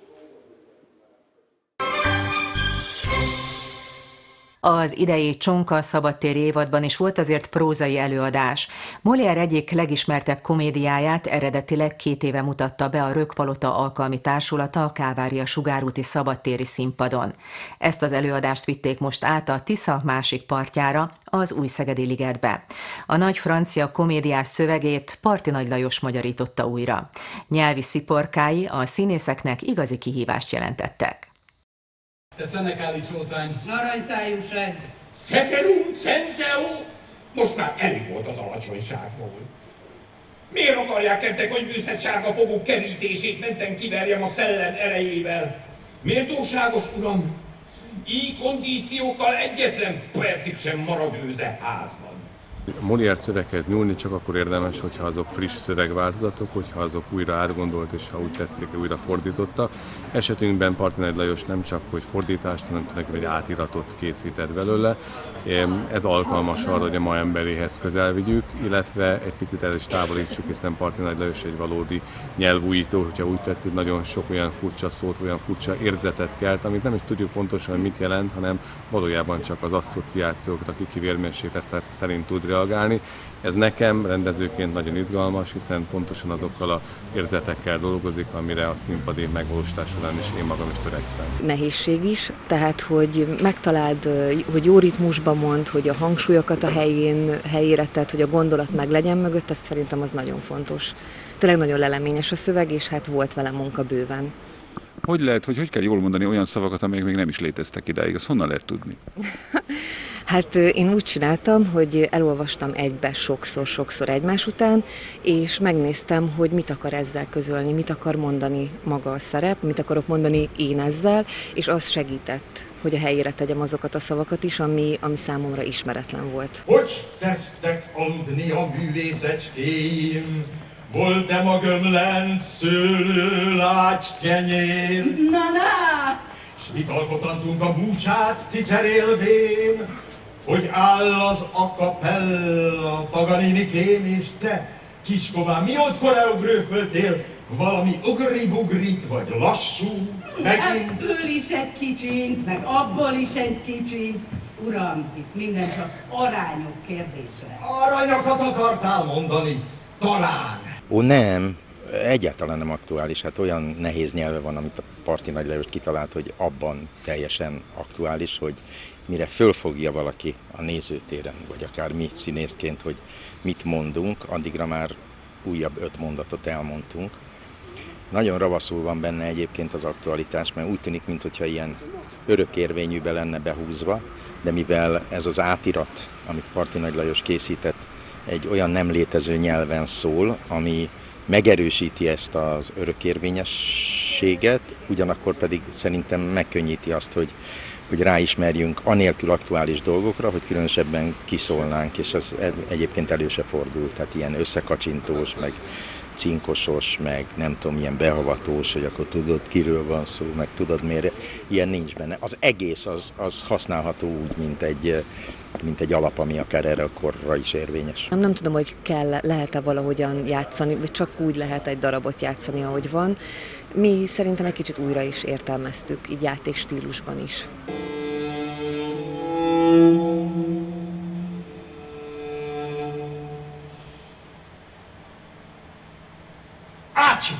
Speaker 8: Az idei Csonka szabadtéri évadban is volt azért prózai előadás. Molière egyik legismertebb komédiáját eredetileg két éve mutatta be a Rökkpalota alkalmi társulata a Kávária sugárúti szabadtéri színpadon. Ezt az előadást vitték most át a Tisza másik partjára, az Újszegedi Ligetbe. A nagy francia komédiás szövegét Parti Nagy Lajos magyarította újra. Nyelvi sziporkái a színészeknek igazi kihívást jelentettek.
Speaker 15: Te Szenekáli csótány!
Speaker 16: Aranyszájúság!
Speaker 15: Szeterum, Szenszeo! Most már elég volt az alacsonyságból. Miért akarják nektek, hogy műszersárga fogok kerítését menten kiverjem a szellem erejével? Méltóságos uram, így kondíciókkal egyetlen percig sem marad őze házban.
Speaker 17: A Molière szöveghez nyúlni csak akkor érdemes, hogyha azok friss szövegváltozatok, hogyha azok újra átgondolt és ha úgy tetszik, újra fordította. Esetünkben Parti Nagy Lajos nem csak hogy fordítást, hanem tulajdonképpen egy átiratot készített belőle. Ez alkalmas arra, hogy a ma emberéhez közel vigyük, illetve egy picit el is távolítsuk, hiszen Parti Nagy Lajos egy valódi nyelvújító, hogyha úgy tetszik, nagyon sok olyan furcsa szót, olyan furcsa érzetet kelt, amit nem is tudjuk pontosan, mit jelent, hanem valójában csak az asszociációkat, a kiki vérmérséklet szerint tud reagálni. Ez nekem rendezőként nagyon izgalmas, hiszen pontosan azokkal az érzetekkel dolgozik, amire a színpadi megvalósítás során is én magam is törekszem.
Speaker 18: Nehézség is, tehát hogy megtaláld, hogy jó ritmusban mond, hogy a hangsúlyokat a helyén, helyére tedd, hogy a gondolat meg legyen mögött, ez szerintem az nagyon fontos. Tényleg nagyon leleményes a szöveg, és hát volt vele munka bőven.
Speaker 19: Hogy lehet, hogy hogy kell jól mondani olyan szavakat, amelyek még nem is léteztek idáig? Azt honnan lehet tudni?
Speaker 18: Hát én úgy csináltam, hogy elolvastam egybe sokszor-sokszor egymás után, és megnéztem, hogy mit akar ezzel közölni, mit akar mondani maga a szerep, mit akarok mondani én ezzel, és az segített, hogy a helyére tegyem azokat a szavakat is, ami, ami számomra ismeretlen volt.
Speaker 20: Hogy tetsztek aludni a művészecskéim? Voltam a gömlenc, szőlő, lágy, kenyér.
Speaker 16: Na, na!
Speaker 20: S mit alkotantunk a búcsát cicerélvén, hogy áll az a kapella, Paganini kém és te, kiskovám, miótkor elgrőföltél valami ugri-bugrit, vagy lassút, megint?
Speaker 16: Ebből is egy kicsit, meg abból is egy kicsit. Uram, hisz minden csak arányok kérdése.
Speaker 20: Aranyokat akartál mondani? Talán.
Speaker 21: Ó nem, egyáltalán nem aktuális. Hát olyan nehéz nyelve van, amit a Parti Nagy Lajos kitalált, hogy abban teljesen aktuális, hogy mire fölfogja valaki a nézőtéren, vagy akár mi színészként, hogy mit mondunk, addigra már újabb öt mondatot elmondtunk. Nagyon ravaszul van benne egyébként az aktualitás, mert úgy tűnik, mintha ilyen örökérvényűbe lenne behúzva, de mivel ez az átirat, amit Parti Nagy Lajos készített, egy olyan nem létező nyelven szól, ami megerősíti ezt az örökérvényességet, ugyanakkor pedig szerintem megkönnyíti azt, hogy, hogy ráismerjünk anélkül aktuális dolgokra, hogy különösebben kiszólnánk, és ez egyébként elő se fordul, tehát ilyen összekacsintós, meg cinkosos, meg nem tudom, ilyen behavatós, hogy akkor tudod, kiről van szó, meg tudod, miért. Ilyen nincs benne. Az egész az, az használható úgy, mint egy, mint egy alap, ami akár erre a korra is érvényes.
Speaker 18: Nem, nem tudom, hogy kell, lehet-e valahogyan játszani, vagy csak úgy lehet egy darabot játszani, ahogy van. Mi szerintem egy kicsit újra is értelmeztük, így játékstílusban is.
Speaker 20: Ácsi!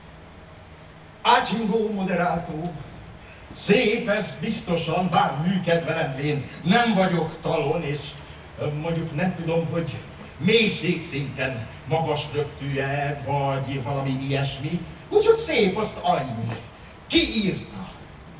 Speaker 20: Ácsingó moderátó, szép ez biztosan, bár műkedve lenvén nem vagyok talon, és mondjuk nem tudom, hogy mélységszinten magas röptűje, vagy valami ilyesmi, úgyhogy szép, azt annyi. Ki írta?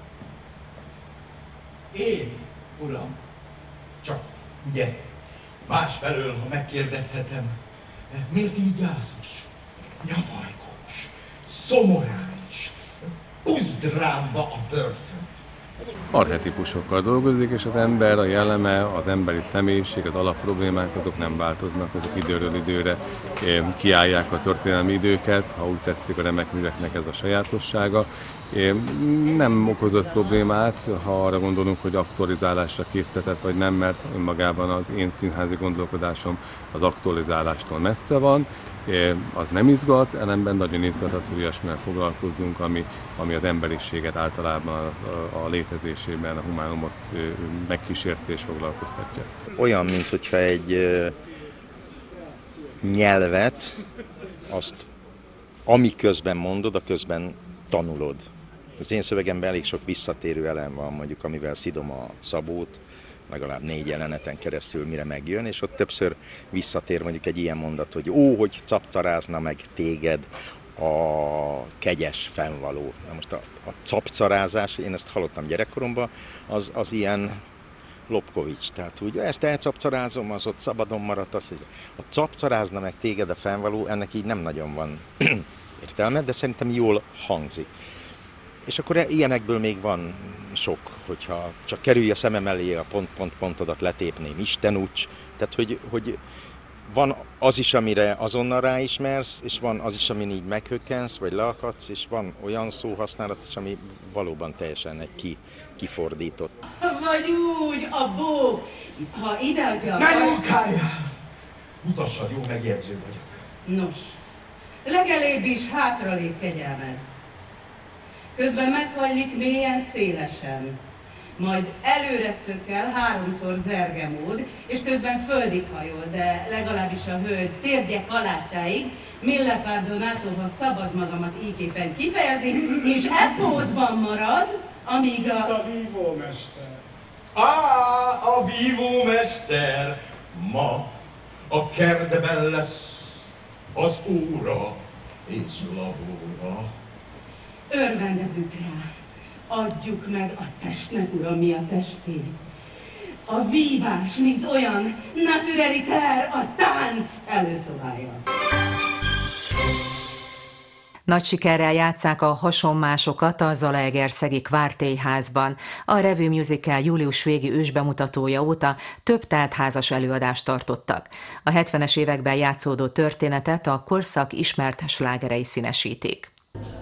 Speaker 20: Én, uram. Csak ugye, másfelől, ha megkérdezhetem, miért így gyászos, nyavajgós, szomoráns, buzd rámba a börtönt?
Speaker 17: Archetipusokkal dolgozik, és az ember, a jelleme, az emberi személyiség, az alapproblémák, azok nem változnak, azok időről időre kiállják a történelmi időket, ha úgy tetszik, a remek műveknek ez a sajátossága. Nem okozott problémát, ha arra gondolunk, hogy aktualizálásra késztetett vagy nem, mert önmagában az én színházi gondolkodásom az aktualizálástól messze van. Az nem izgat, ellenben nagyon izgat az, hogy olyasmivel foglalkozzunk, ami, ami az emberiséget általában a, a, a létezésében, a humánumot megkísérti és foglalkoztatja.
Speaker 21: Olyan, mintha egy nyelvet, azt ami közben mondod, a közben tanulod. Az én szövegemben elég sok visszatérő elem van, mondjuk amivel szidom a Szabót, legalább négy jeleneten keresztül, mire megjön, és ott többször visszatér mondjuk egy ilyen mondat, hogy ó, hogy capcarázna meg téged a kegyes fennvaló. Na most a, a capcarázás, én ezt hallottam gyerekkoromban, az, az ilyen Lobkovics, tehát úgy, ezt elcapcarázom, az ott szabadon maradt, az, a capcarázna meg téged a fennvaló, ennek így nem nagyon van értelme, de szerintem jól hangzik. És akkor ilyenekből még van sok, hogyha csak kerülj a szemem elé a pont-pont-pontodat letépném, Isten úgy. Tehát, hogy, hogy van az is, amire azonnal ráismersz, és van az is, amin így meghökkensz, vagy leakadsz, és van olyan szóhasználat is, ami valóban teljesen egy ki, kifordított.
Speaker 16: Vagy úgy, a bók, ha ide akar...
Speaker 20: Ne munkáljál! Mutassad, jó megjegyző vagyok.
Speaker 16: Nos, legelébb is hátralép kegyelmed. Közben meghajlik mélyen szélesen, majd előre szökkel, háromszor zergemód, és közben földig hajol, de legalábbis a hölgy térdje kalácsáig, mille pardonato, ha szabad magamat íképpen kifejezni, és e pózban marad, amíg a...
Speaker 20: a vívómester. Á, a vívómester! Ma a kertben lesz az óra és labóra.
Speaker 16: Örvendezünk rá, adjuk meg a testnek, uram, mi a testé. A vívás, mint olyan natureliter, a tánc előszobája.
Speaker 8: Nagy sikerrel játsszák a Hasonmásokat a Zalaegerszegi Kvártélyházban. A Revue Musical július végi ősbemutatója óta több teltházas előadást tartottak. A hetvenes években játszódó történetet a korszak ismert slágerei színesítik.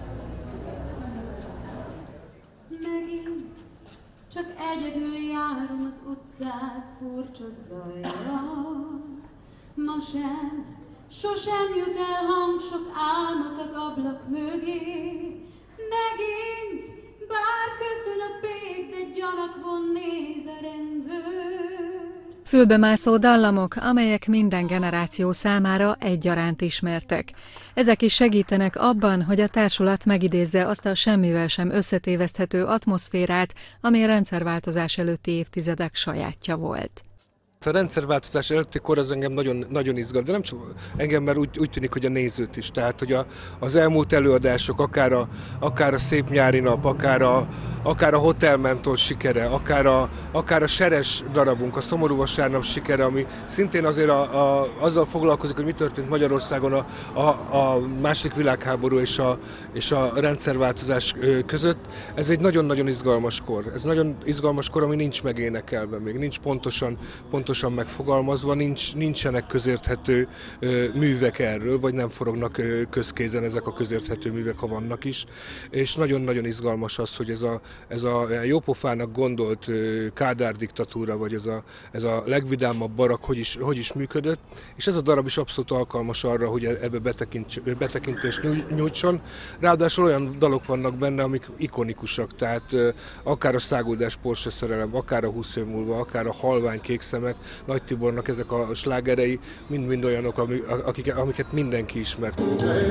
Speaker 22: Csak egyedül járom az utcát furcsa zajjal. Ma sem, sosem jut el hang sok álmatak ablak mögé. Megint, bár köszön a pék, de gyanakvon néz a rendőr.
Speaker 2: Fülbemászó dallamok, amelyek minden generáció számára egyaránt ismertek. Ezek is segítenek abban, hogy a társulat megidézze azt a semmivel sem összetéveszthető atmoszférát, ami a rendszerváltozás előtti évtizedek sajátja volt.
Speaker 3: A rendszerváltozás előtti kor az engem nagyon, nagyon izgat, de nem csak engem, mert úgy, úgy tűnik, hogy a nézőt is. Tehát, hogy a, az elmúlt előadások, akár a, akár a Szép nyári nap, akár a, akár a Hotel Mentor sikere, akár a, akár a Seres darabunk, a Szomorú vasárnap sikere, ami szintén azért a, a, azzal foglalkozik, hogy mi történt Magyarországon a, a, a második világháború és a, és a rendszerváltozás között. Ez egy nagyon-nagyon izgalmas kor. Ez nagyon izgalmas kor, ami nincs megénekelve még, nincs pontosan, pontosan pontosan megfogalmazva, nincs, nincsenek közérthető ö, művek erről, vagy nem forognak ö, közkézen ezek a közérthető művek, ha vannak is. És nagyon-nagyon izgalmas az, hogy ez a, ez a jópofának gondolt ö, Kádár diktatúra, vagy ez a, ez a legvidámabb barak, hogy is, hogy is működött. És ez a darab is abszolút alkalmas arra, hogy ebbe betekintést nyújtson. Ráadásul olyan dalok vannak benne, amik ikonikusak, tehát ö, akár a Száguldás Porsche szerelem, akár a húsz év múlva, akár a Halvány kék szemek, Nagy Tibornak ezek a slágerei mind-mind olyanok, amik, amiket mindenki ismert.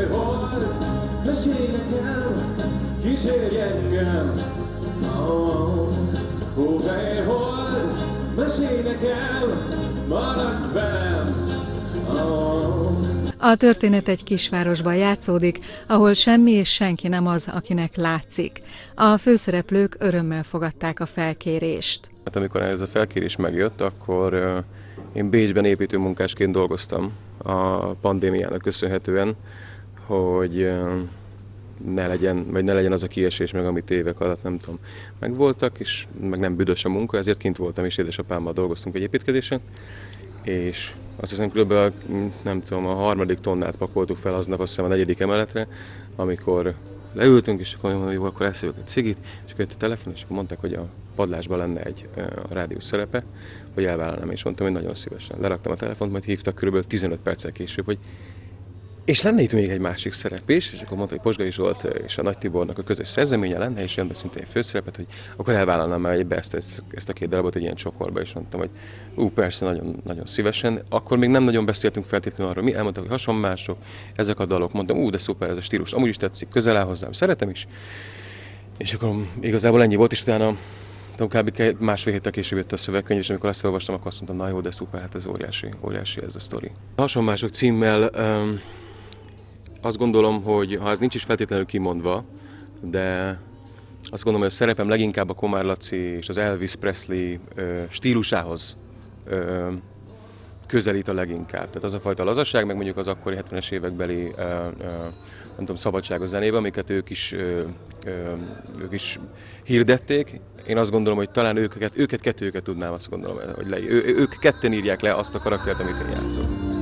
Speaker 2: A történet egy kisvárosban játszódik, ahol semmi és senki nem az, akinek látszik. A főszereplők örömmel fogadták a felkérést.
Speaker 23: Hát amikor ez a felkérés megjött, akkor uh, én Bécsben építőmunkásként dolgoztam a pandémiának köszönhetően, hogy uh, ne legyen, vagy ne legyen az a kiesés meg, amit évek alatt nem tudom, megvoltak, és meg nem büdös a munka, ezért kint voltam, és édesapámmal dolgoztunk egy építkezésen, és azt hiszem kb. nem tudom, a harmadik tonnát pakoltuk fel aznap, azt hiszem a negyedik emeletre, amikor leültünk, és akkor mondom, hogy jó, akkor elszívjuk egy cigit, és akkor jött a telefon, és akkor mondták, hogy a padlásban lenne egy a rádiós szerepe, hogy elvállalnám, és mondtam, hogy nagyon szívesen. Leraktam a telefont, majd hívtak kb. tizenöt perccel később, hogy és lenne itt még egy másik szerep is, és akkor mondta, hogy Posgai Zsolt és a Nagy Tibornak a közös szerzeménye lenne, és jön be szintén egy főszerepet, hogy akkor elvállalnám már egybe ezt, ezt, ezt a két darabot egy ilyen csokorba, és mondtam, hogy ú, persze, nagyon, nagyon szívesen. Akkor még nem nagyon beszéltünk feltétlenül arról, mi elmondtak, hogy hasonlások, ezek a dalok, mondtam, ú, de szuper, ez a stílus, amúgy is tetszik, közel áll hozzám, szeretem is. És akkor igazából ennyi volt, és utána kb. másfél héttel később jött a szövegkönyv, és amikor azt olvastam, akkor azt mondtam, na jó, de szuper, hát ez óriási, óriási ez a sztori. A hasonlások címmel um, azt gondolom, hogy ha ez nincs is feltétlenül kimondva, de azt gondolom, hogy a szerepem leginkább a Komár Laci és az Elvis Presley ö, stílusához ö, közelít a leginkább. Tehát az a fajta lazasság, meg mondjuk az akkori hetvenes évekbeli ö, ö, nem tudom, szabadságos zenébe, amiket ők is, ö, ö, ők is hirdették. Én azt gondolom, hogy talán őket, őket kettőket tudnám, azt gondolom, hogy le, ő, ők ketten írják le azt a karaktert, amit én játszom.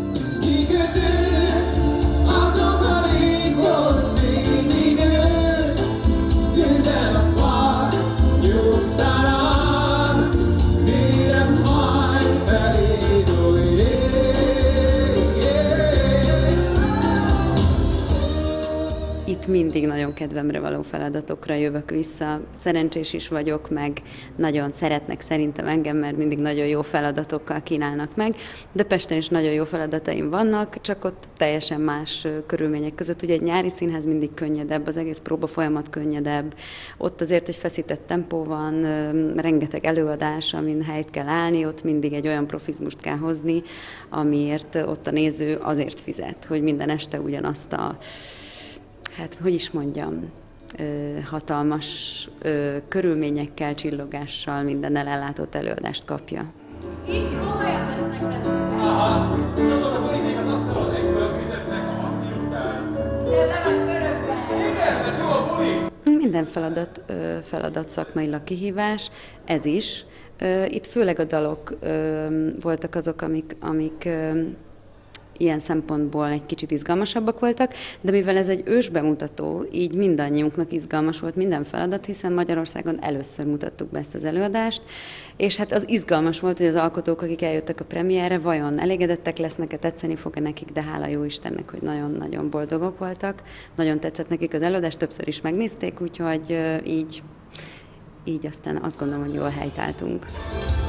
Speaker 24: Itt mindig nagyon kedvemre való feladatokra jövök vissza. Szerencsés is vagyok, meg nagyon szeretnek szerintem engem, mert mindig nagyon jó feladatokkal kínálnak meg, de Pesten is nagyon jó feladataim vannak, csak ott teljesen más körülmények között. Ugye egy nyári színház mindig könnyedebb, az egész próba folyamat könnyedebb, ott azért egy feszített tempó van, rengeteg előadás, amin helyt kell állni, ott mindig egy olyan profizmust kell hozni, amiért ott a néző azért fizet, hogy minden este ugyanazt a hát, hogy is mondjam, hatalmas körülményekkel, csillogással, mindennel ellátott előadást kapja.
Speaker 22: Így komolyan vesznek bennünket.
Speaker 25: Aha, és ott a politék az asztalon, egyből fizetnek a hati után.
Speaker 22: De nem a körökben.
Speaker 25: Igen, hát jó a buli.
Speaker 24: Minden feladat, feladat szakmailag kihívás, ez is. Itt főleg a dalok voltak azok, amik, amik ilyen szempontból egy kicsit izgalmasabbak voltak, de mivel ez egy ősbemutató, így mindannyiunknak izgalmas volt minden feladat, hiszen Magyarországon először mutattuk be ezt az előadást, és hát az izgalmas volt, hogy az alkotók, akik eljöttek a premierre, vajon elégedettek lesznek-e, tetszeni fog-e nekik, de hála jó Istennek, hogy nagyon-nagyon boldogok voltak, nagyon tetszett nekik az előadás, többször is megnézték, úgyhogy így, így aztán azt gondolom, hogy jól helytáltunk.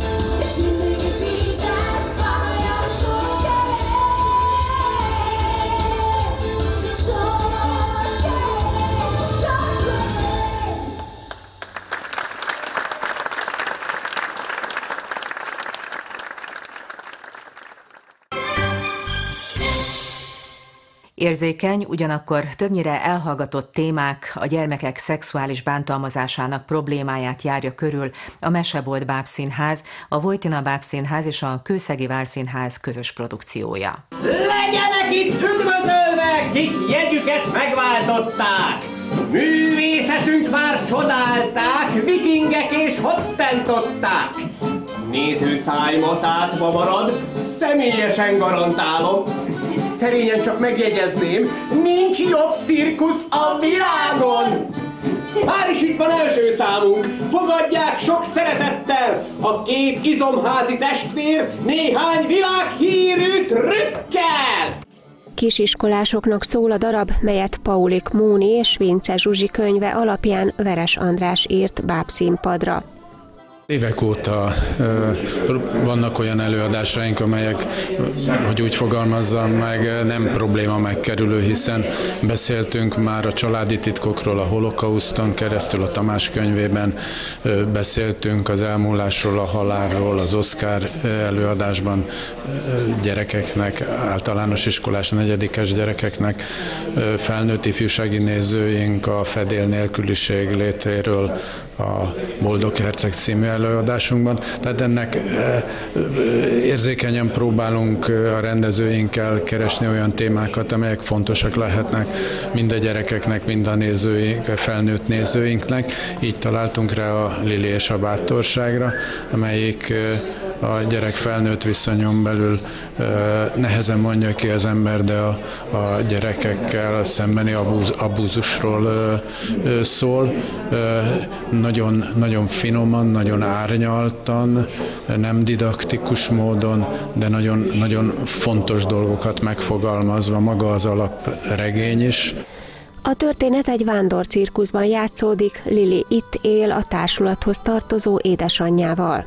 Speaker 8: Érzékeny, ugyanakkor többnyire elhallgatott témák, a gyermekek szexuális bántalmazásának problémáját járja körül a Mesebolt Bábszínház, a Vojtina Bábszínház és a Kőszegi Várszínház közös produkciója.
Speaker 1: Legyenek itt üdvözölve, kik jegyüket megváltották! Művészetünk már csodálták, vikingek és hottentották! Nézőszájma tátva marad, személyesen garantálom. Szerényen csak megjegyezném, nincs jobb cirkusz a világon! Már is itt van első számunk, fogadják sok szeretettel a két izomházi testvér néhány világhírű trükkel!
Speaker 4: Kisiskolásoknak szól a darab, melyet Paulik Móni és Vince Zsuzsi könyve alapján Veres András írt bábszínpadra.
Speaker 5: Évek óta ö, vannak olyan előadásaink, amelyek, hogy úgy fogalmazzam meg, nem probléma megkerülő, hiszen beszéltünk már a családi titkokról, a holokauszton keresztül, a Tamás könyvében ö, beszéltünk az elmúlásról, a halálról, az Oscar előadásban ö, gyerekeknek, általános iskolás negyedikes gyerekeknek, ö, felnőtt ifjúsági nézőink a fedél nélküliség létéről, a Boldog Herceg című előadásunkban. Tehát ennek érzékenyen próbálunk a rendezőinkkel keresni olyan témákat, amelyek fontosak lehetnek mind a gyerekeknek, mind a nézőink, a felnőtt nézőinknek. Így találtunk rá a Lili és a bátorságra, amelyik a gyerek-felnőtt viszonyon belül nehezen mondja ki az ember, de a, a gyerekekkel szembeni abúz, abúzusról szól. Nagyon, nagyon finoman, nagyon árnyaltan, nem didaktikus módon, de nagyon, nagyon fontos dolgokat megfogalmazva, maga az alapregény is.
Speaker 4: A történet egy vándorcirkuszban játszódik, Lili itt él a társulathoz tartozó édesanyjával.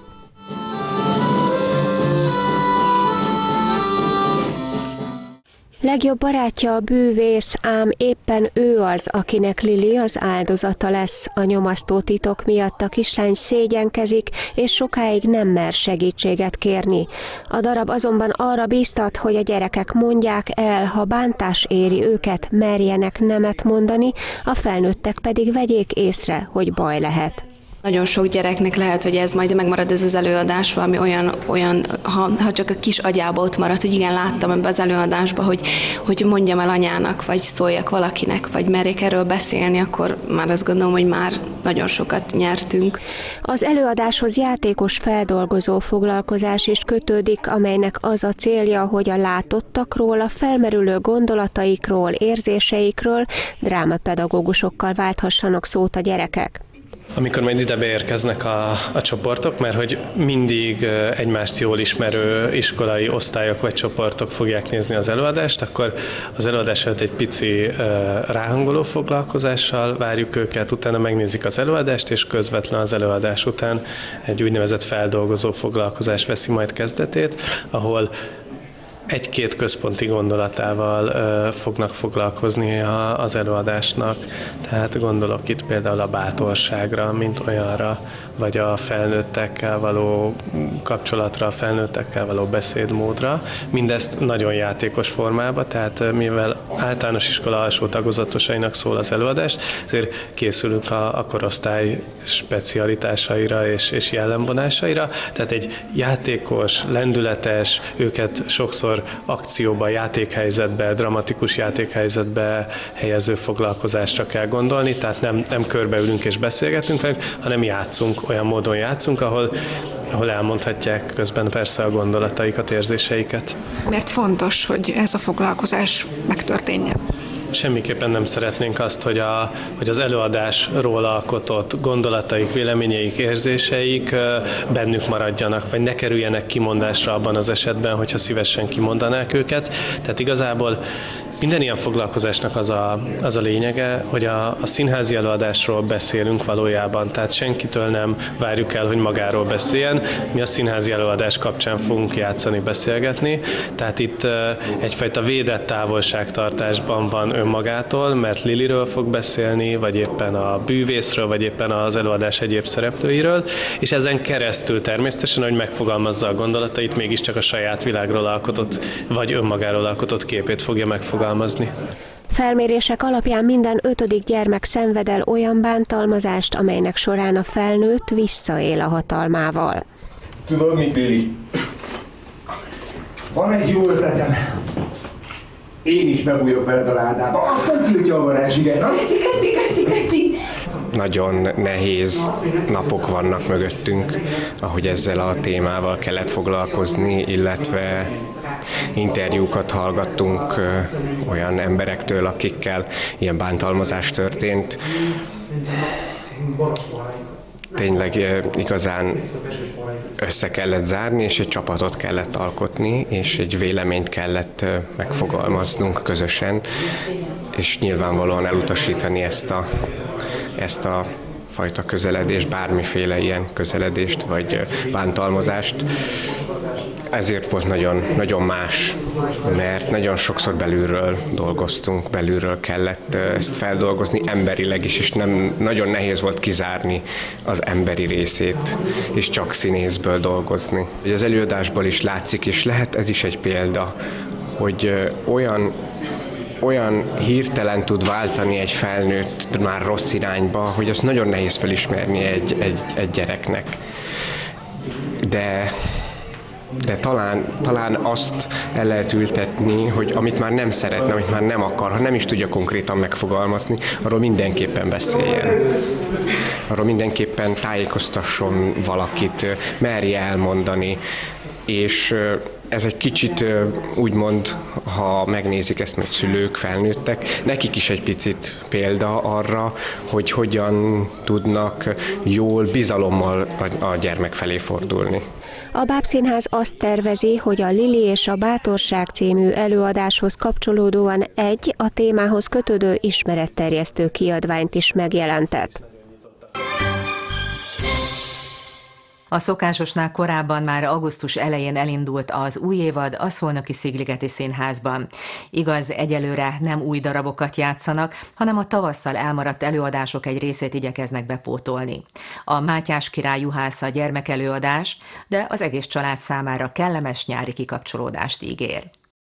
Speaker 4: Legjobb barátja a bűvész, ám éppen ő az, akinek Lili az áldozata lesz. A nyomasztó titok miatt a kislány szégyenkezik, és sokáig nem mer segítséget kérni. A darab azonban arra bíztat, hogy a gyerekek mondják el, ha bántás éri őket, merjenek nemet mondani, a felnőttek pedig vegyék észre, hogy baj lehet.
Speaker 6: Nagyon sok gyereknek lehet, hogy ez majd megmarad ez az előadás, valami olyan, olyan ha, ha csak a kis agyába ott marad, hogy igen, láttam ebbe az előadásba, hogy, hogy mondjam el anyának, vagy szóljak valakinek, vagy merjék erről beszélni, akkor már azt gondolom, hogy már nagyon sokat nyertünk.
Speaker 4: Az előadáshoz játékos feldolgozó foglalkozás is kötődik, amelynek az a célja, hogy a látottakról, a felmerülő gondolataikról, érzéseikről drámapedagógusokkal válthassanak szót a gyerekek.
Speaker 7: Amikor majd ide beérkeznek a, a csoportok, mert hogy mindig egymást jól ismerő iskolai osztályok vagy csoportok fogják nézni az előadást, akkor az előadás előtt egy pici ráhangoló foglalkozással várjuk őket, utána megnézik az előadást, és közvetlen az előadás után egy úgynevezett feldolgozó foglalkozás veszi majd kezdetét, ahol egy-két központi gondolatával ö, fognak foglalkozni a, az előadásnak. Tehát gondolok itt például a bátorságra, mint olyanra, vagy a felnőttekkel való kapcsolatra, a felnőttekkel való beszédmódra. Mindezt nagyon játékos formában, tehát mivel általános iskola alsó tagozatosainak szól az előadás, ezért készülünk a, a korosztály specialitásaira és, és jellemvonásaira. Tehát egy játékos, lendületes, őket sokszor akcióba, játékhelyzetbe, dramatikus játékhelyzetbe helyező foglalkozásra kell gondolni, tehát nem, nem körbeülünk és beszélgetünk velük, hanem játszunk, olyan módon játszunk, ahol, ahol elmondhatják közben persze a gondolataikat, érzéseiket.
Speaker 26: Miért fontos, hogy ez a foglalkozás megtörténjen?
Speaker 7: Semmiképpen nem szeretnénk azt, hogy, a, hogy az előadásról alkotott gondolataik, véleményeik, érzéseik bennük maradjanak, vagy ne kerüljenek kimondásra abban az esetben, hogyha szívesen kimondanák őket. Tehát igazából Minden ilyen foglalkozásnak az a, az a lényege, hogy a, a színházi előadásról beszélünk valójában, tehát senkitől nem várjuk el, hogy magáról beszéljen. Mi a színházi előadás kapcsán fogunk játszani, beszélgetni, tehát itt egyfajta védett távolságtartásban van önmagától, mert Liliről fog beszélni, vagy éppen a bűvészről, vagy éppen az előadás egyéb szereplőiről, és ezen keresztül természetesen, hogy megfogalmazza a gondolatait, mégiscsak a saját világról alkotott, vagy önmagáról alkotott képét fogja megfogalmazni.
Speaker 4: Felmérések alapján minden ötödik gyermek szenved el olyan bántalmazást, amelynek során a felnőtt visszaél a hatalmával.
Speaker 9: Tudod mit, Lili? Van egy jó ötletem. Én is bebújok veled a ládába. Azt nem tiltja a varázs, igen.
Speaker 22: Köszi, köszi, köszi, köszi.
Speaker 10: Nagyon nehéz napok vannak mögöttünk, ahogy ezzel a témával kellett foglalkozni, illetve interjúkat hallgattunk olyan emberektől, akikkel ilyen bántalmazás történt. Tényleg igazán össze kellett zárni, és egy csapatot kellett alkotni, és egy véleményt kellett megfogalmaznunk közösen, és nyilvánvalóan elutasítani ezt a, ezt a fajta közeledést, bármiféle ilyen közeledést vagy bántalmazást. Ezért volt nagyon, nagyon más, mert nagyon sokszor belülről dolgoztunk, belülről kellett ezt feldolgozni emberileg is, és nem, nagyon nehéz volt kizárni az emberi részét, és csak színészből dolgozni. Az előadásból is látszik, és lehet ez is egy példa, hogy olyan olyan hirtelen tud váltani egy felnőtt már rossz irányba, hogy azt nagyon nehéz felismerni egy, egy, egy gyereknek. De, de talán, talán azt el lehet ültetni, hogy amit már nem szeretne, amit már nem akar, ha nem is tudja konkrétan megfogalmazni, arról mindenképpen beszéljen. Arról mindenképpen tájékoztasson valakit, merje elmondani, és ez egy kicsit úgymond, ha megnézik ezt majd szülők, felnőttek, nekik is egy picit példa arra, hogy hogyan tudnak jól, bizalommal a gyermek felé fordulni.
Speaker 4: A Bábszínház azt tervezi, hogy a Lili és a Bátorság című előadáshoz kapcsolódóan egy a témához kötődő ismeretterjesztő kiadványt is megjelentett.
Speaker 8: A szokásosnál korábban már augusztus elején elindult az új évad a Szolnoki Szigligeti Színházban. Igaz, egyelőre nem új darabokat játszanak, hanem a tavasszal elmaradt előadások egy részét igyekeznek bepótolni. A Mátyás király juhásza gyermekelőadás, de az egész család számára kellemes nyári kikapcsolódást ígér.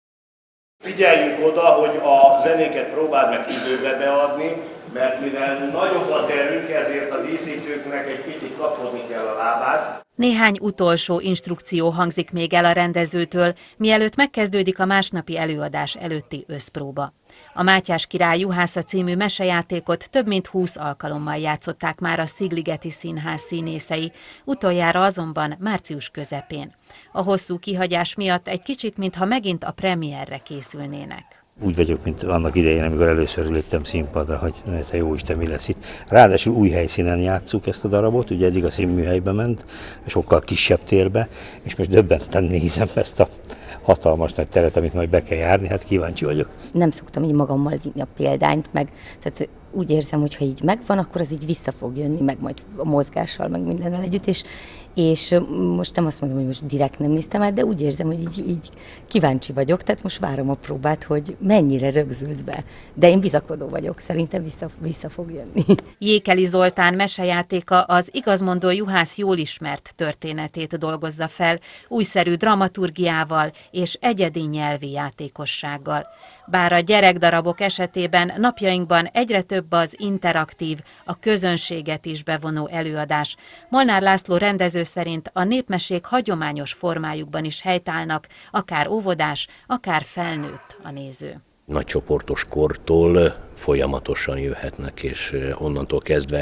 Speaker 11: Figyeljünk oda, hogy a zenéket próbáld meg időbe beadni, mert mivel nagyobb a terünk, ezért a díszítőknek egy picit kapcsolni kell a lábát.
Speaker 12: Néhány utolsó instrukció hangzik még el a rendezőtől, mielőtt megkezdődik a másnapi előadás előtti összpróba. A Mátyás király juhásza című mesejátékot több mint húsz alkalommal játszották már a Szigligeti Színház színészei, utoljára azonban március közepén. A hosszú kihagyás miatt egy kicsit, mintha megint a premierre készülnének.
Speaker 13: Úgy vagyok, mint annak idején, amikor először léptem színpadra, hogy te jó Isten, mi lesz itt. Ráadásul új helyszínen játsszuk ezt a darabot, ugye eddig a színműhelybe ment, sokkal kisebb térbe, és most döbbenten nézem ezt a hatalmas nagy teret, amit majd be kell járni, hát kíváncsi vagyok.
Speaker 14: Nem szoktam így magammal vinni a példányt, meg tehát úgy érzem, hogy ha így megvan, akkor az így vissza fog jönni, meg majd a mozgással, meg mindennel együtt, és, és most nem azt mondom, hogy most direkt nem néztem át, de úgy érzem, hogy így, így kíváncsi vagyok, tehát most várom a próbát, hogy mennyire rögzült be. De én bizakodó vagyok, szerintem vissza, vissza fog jönni.
Speaker 12: Jékeli Zoltán mesejátéka az igazmondó juhász jól ismert történetét dolgozza fel, újszerű dramaturgiával és egyedi nyelvi játékossággal. Bár a gyerekdarabok esetében napjainkban egyre több az interaktív, a közönséget is bevonó előadás, Molnár László rendező szerint a népmesék hagyományos formájukban is helytállnak, akár óvodás, akár felnőtt a néző.
Speaker 27: Nagycsoportos kortól folyamatosan jöhetnek, és onnantól kezdve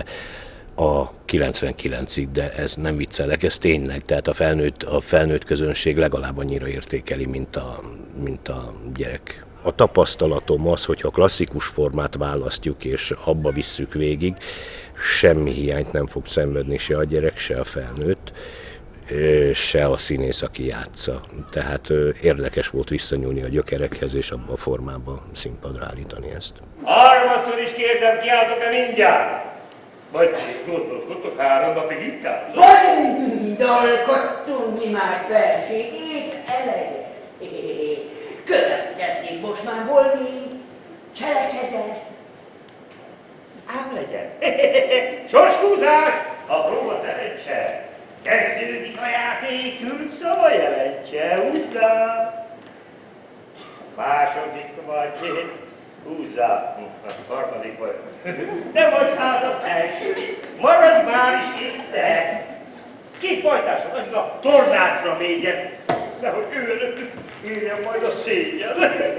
Speaker 27: a kilencvenkilencig, de ez nem viccelek, ez tényleg, tehát a felnőtt, a felnőtt közönség legalább annyira értékeli, mint a, mint a gyerek. A tapasztalatom az, hogyha klasszikus formát választjuk és abba visszük végig, semmi hiányt nem fog szenvedni se a gyerek, se a felnőtt. se a színész, aki játsza. Tehát érdekes volt visszanyúlni a gyökerekhez, és abban a formában színpadra állítani ezt.
Speaker 11: Harmadszor is kérdem, kiálltok-e mindjárt? Vagy gondolkodtok három napig itt áll?
Speaker 15: Gondolkodtunk mi már felségét, eleget. Következik most már volni cselekedet.
Speaker 11: Ám legyen. Sorshúzás! A próba szerencse. Kezdődik a játék, ült szava jelentse, húzzá! Második vagy, húzzá! A harmadik vagy. De vagy hát az első. Maradj már is itt, te! Két pajtásod, adjuk a tornácra mégyen, nehogy ő előttük érjen majd a szégyen.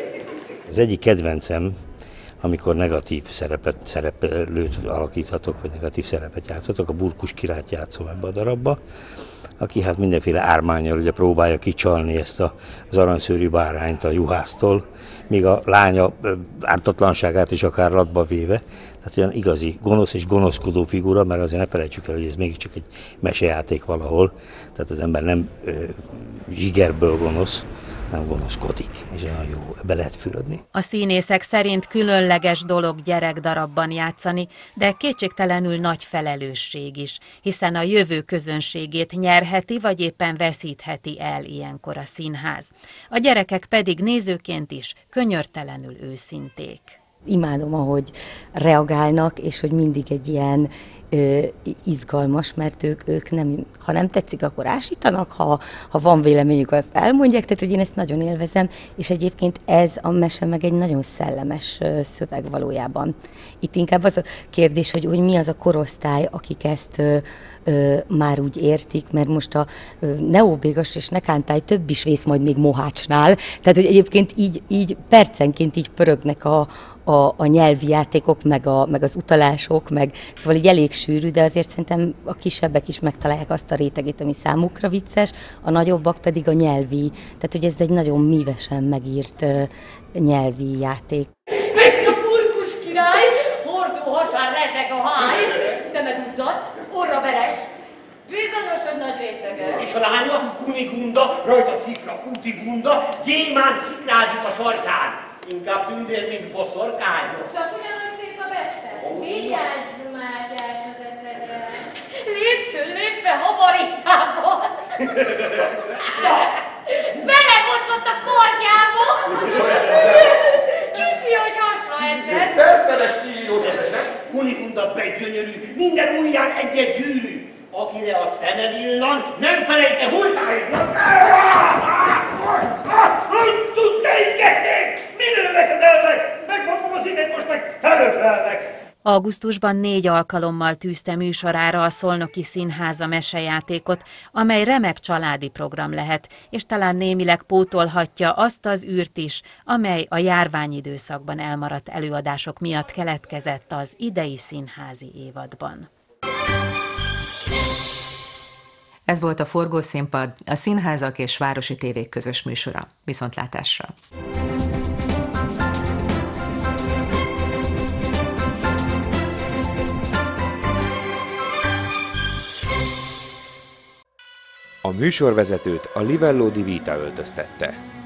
Speaker 13: Az egyik kedvencem, amikor negatív szerepet, szereplőt alakíthatok, vagy negatív szerepet játszatok, a Burkus királyt játszom ebbe a darabba, aki hát mindenféle ármánnyal ugye próbálja kicsalni ezt a, az aranyszőrű bárányt a juhásztól, míg a lánya ártatlanságát is akár latba véve. Tehát olyan igazi gonosz és gonoszkodó figura, mert azért ne felejtsük el, hogy ez mégiscsak egy mesejáték valahol, tehát az ember nem ö, zsigerből gonosz, nem gonoszkodik, és olyan jó, be lehet fürödni.
Speaker 12: A színészek szerint különleges dolog gyerekdarabban játszani, de kétségtelenül nagy felelősség is, hiszen a jövő közönségét nyerheti, vagy éppen veszítheti el ilyenkor a színház. A gyerekek pedig nézőként is könyörtelenül őszinték.
Speaker 14: Imádom, ahogy reagálnak, és hogy mindig egy ilyen ö, izgalmas, mert ők, ők nem, ha nem tetszik, akkor ásítanak, ha, ha van véleményük, azt elmondják, tehát hogy én ezt nagyon élvezem, és egyébként ez a mese meg egy nagyon szellemes ö, szöveg valójában. Itt inkább az a kérdés, hogy, hogy mi az a korosztály, akik ezt ö, ö, már úgy értik, mert most a ö, Neóbégas és Nekántály több is vész majd még Mohácsnál, tehát hogy egyébként így, így percenként így pörögnek a A, a nyelvi játékok, meg, a, meg az utalások, meg szóval így elég sűrű, de azért szerintem a kisebbek is megtalálják azt a rétegét, ami számukra vicces, a nagyobbak pedig a nyelvi, tehát hogy ez egy nagyon mívesen megírt uh, nyelvi játék.
Speaker 15: Ezt a Burkus király, hordó hasán rezeg a háj, szemed húzat, orra veres, bizonyos, hogy nagy részeges.
Speaker 11: És a lánya, Kunigunda, rajta cifra, úti bunda, gyémánt cikrázik a sarkán. Inkább tündér, mint boszorkány.
Speaker 15: Csak ugyanúgy szép a beste. Vigyázz, mágyás az eszedre. Lépcsőn lépve havariába. Belebotlott a kordjába. Kisi, hogy hasra esett.
Speaker 11: Szerfeles kíros esett. Kunigunda begyönyörű, minden ujján egy-egy gyűrű. Akire a szeme villan, nem felejte hullájnak. Hogy tudta ikették? Minőn veszed el meg? Megmondom az imént, most meg felöklelnek.
Speaker 12: Augusztusban négy alkalommal tűzte műsorára a Szolnoki Színháza mesejátékot, amely remek családi program lehet, és talán némileg pótolhatja azt az űrt is, amely a járványidőszakban elmaradt előadások miatt keletkezett az idei színházi évadban.
Speaker 8: Ez volt a Forgószínpad, a Színházak és Városi Tévék közös műsora. Viszontlátásra!
Speaker 16: A műsorvezetőt a Livello di Vita öltöztette.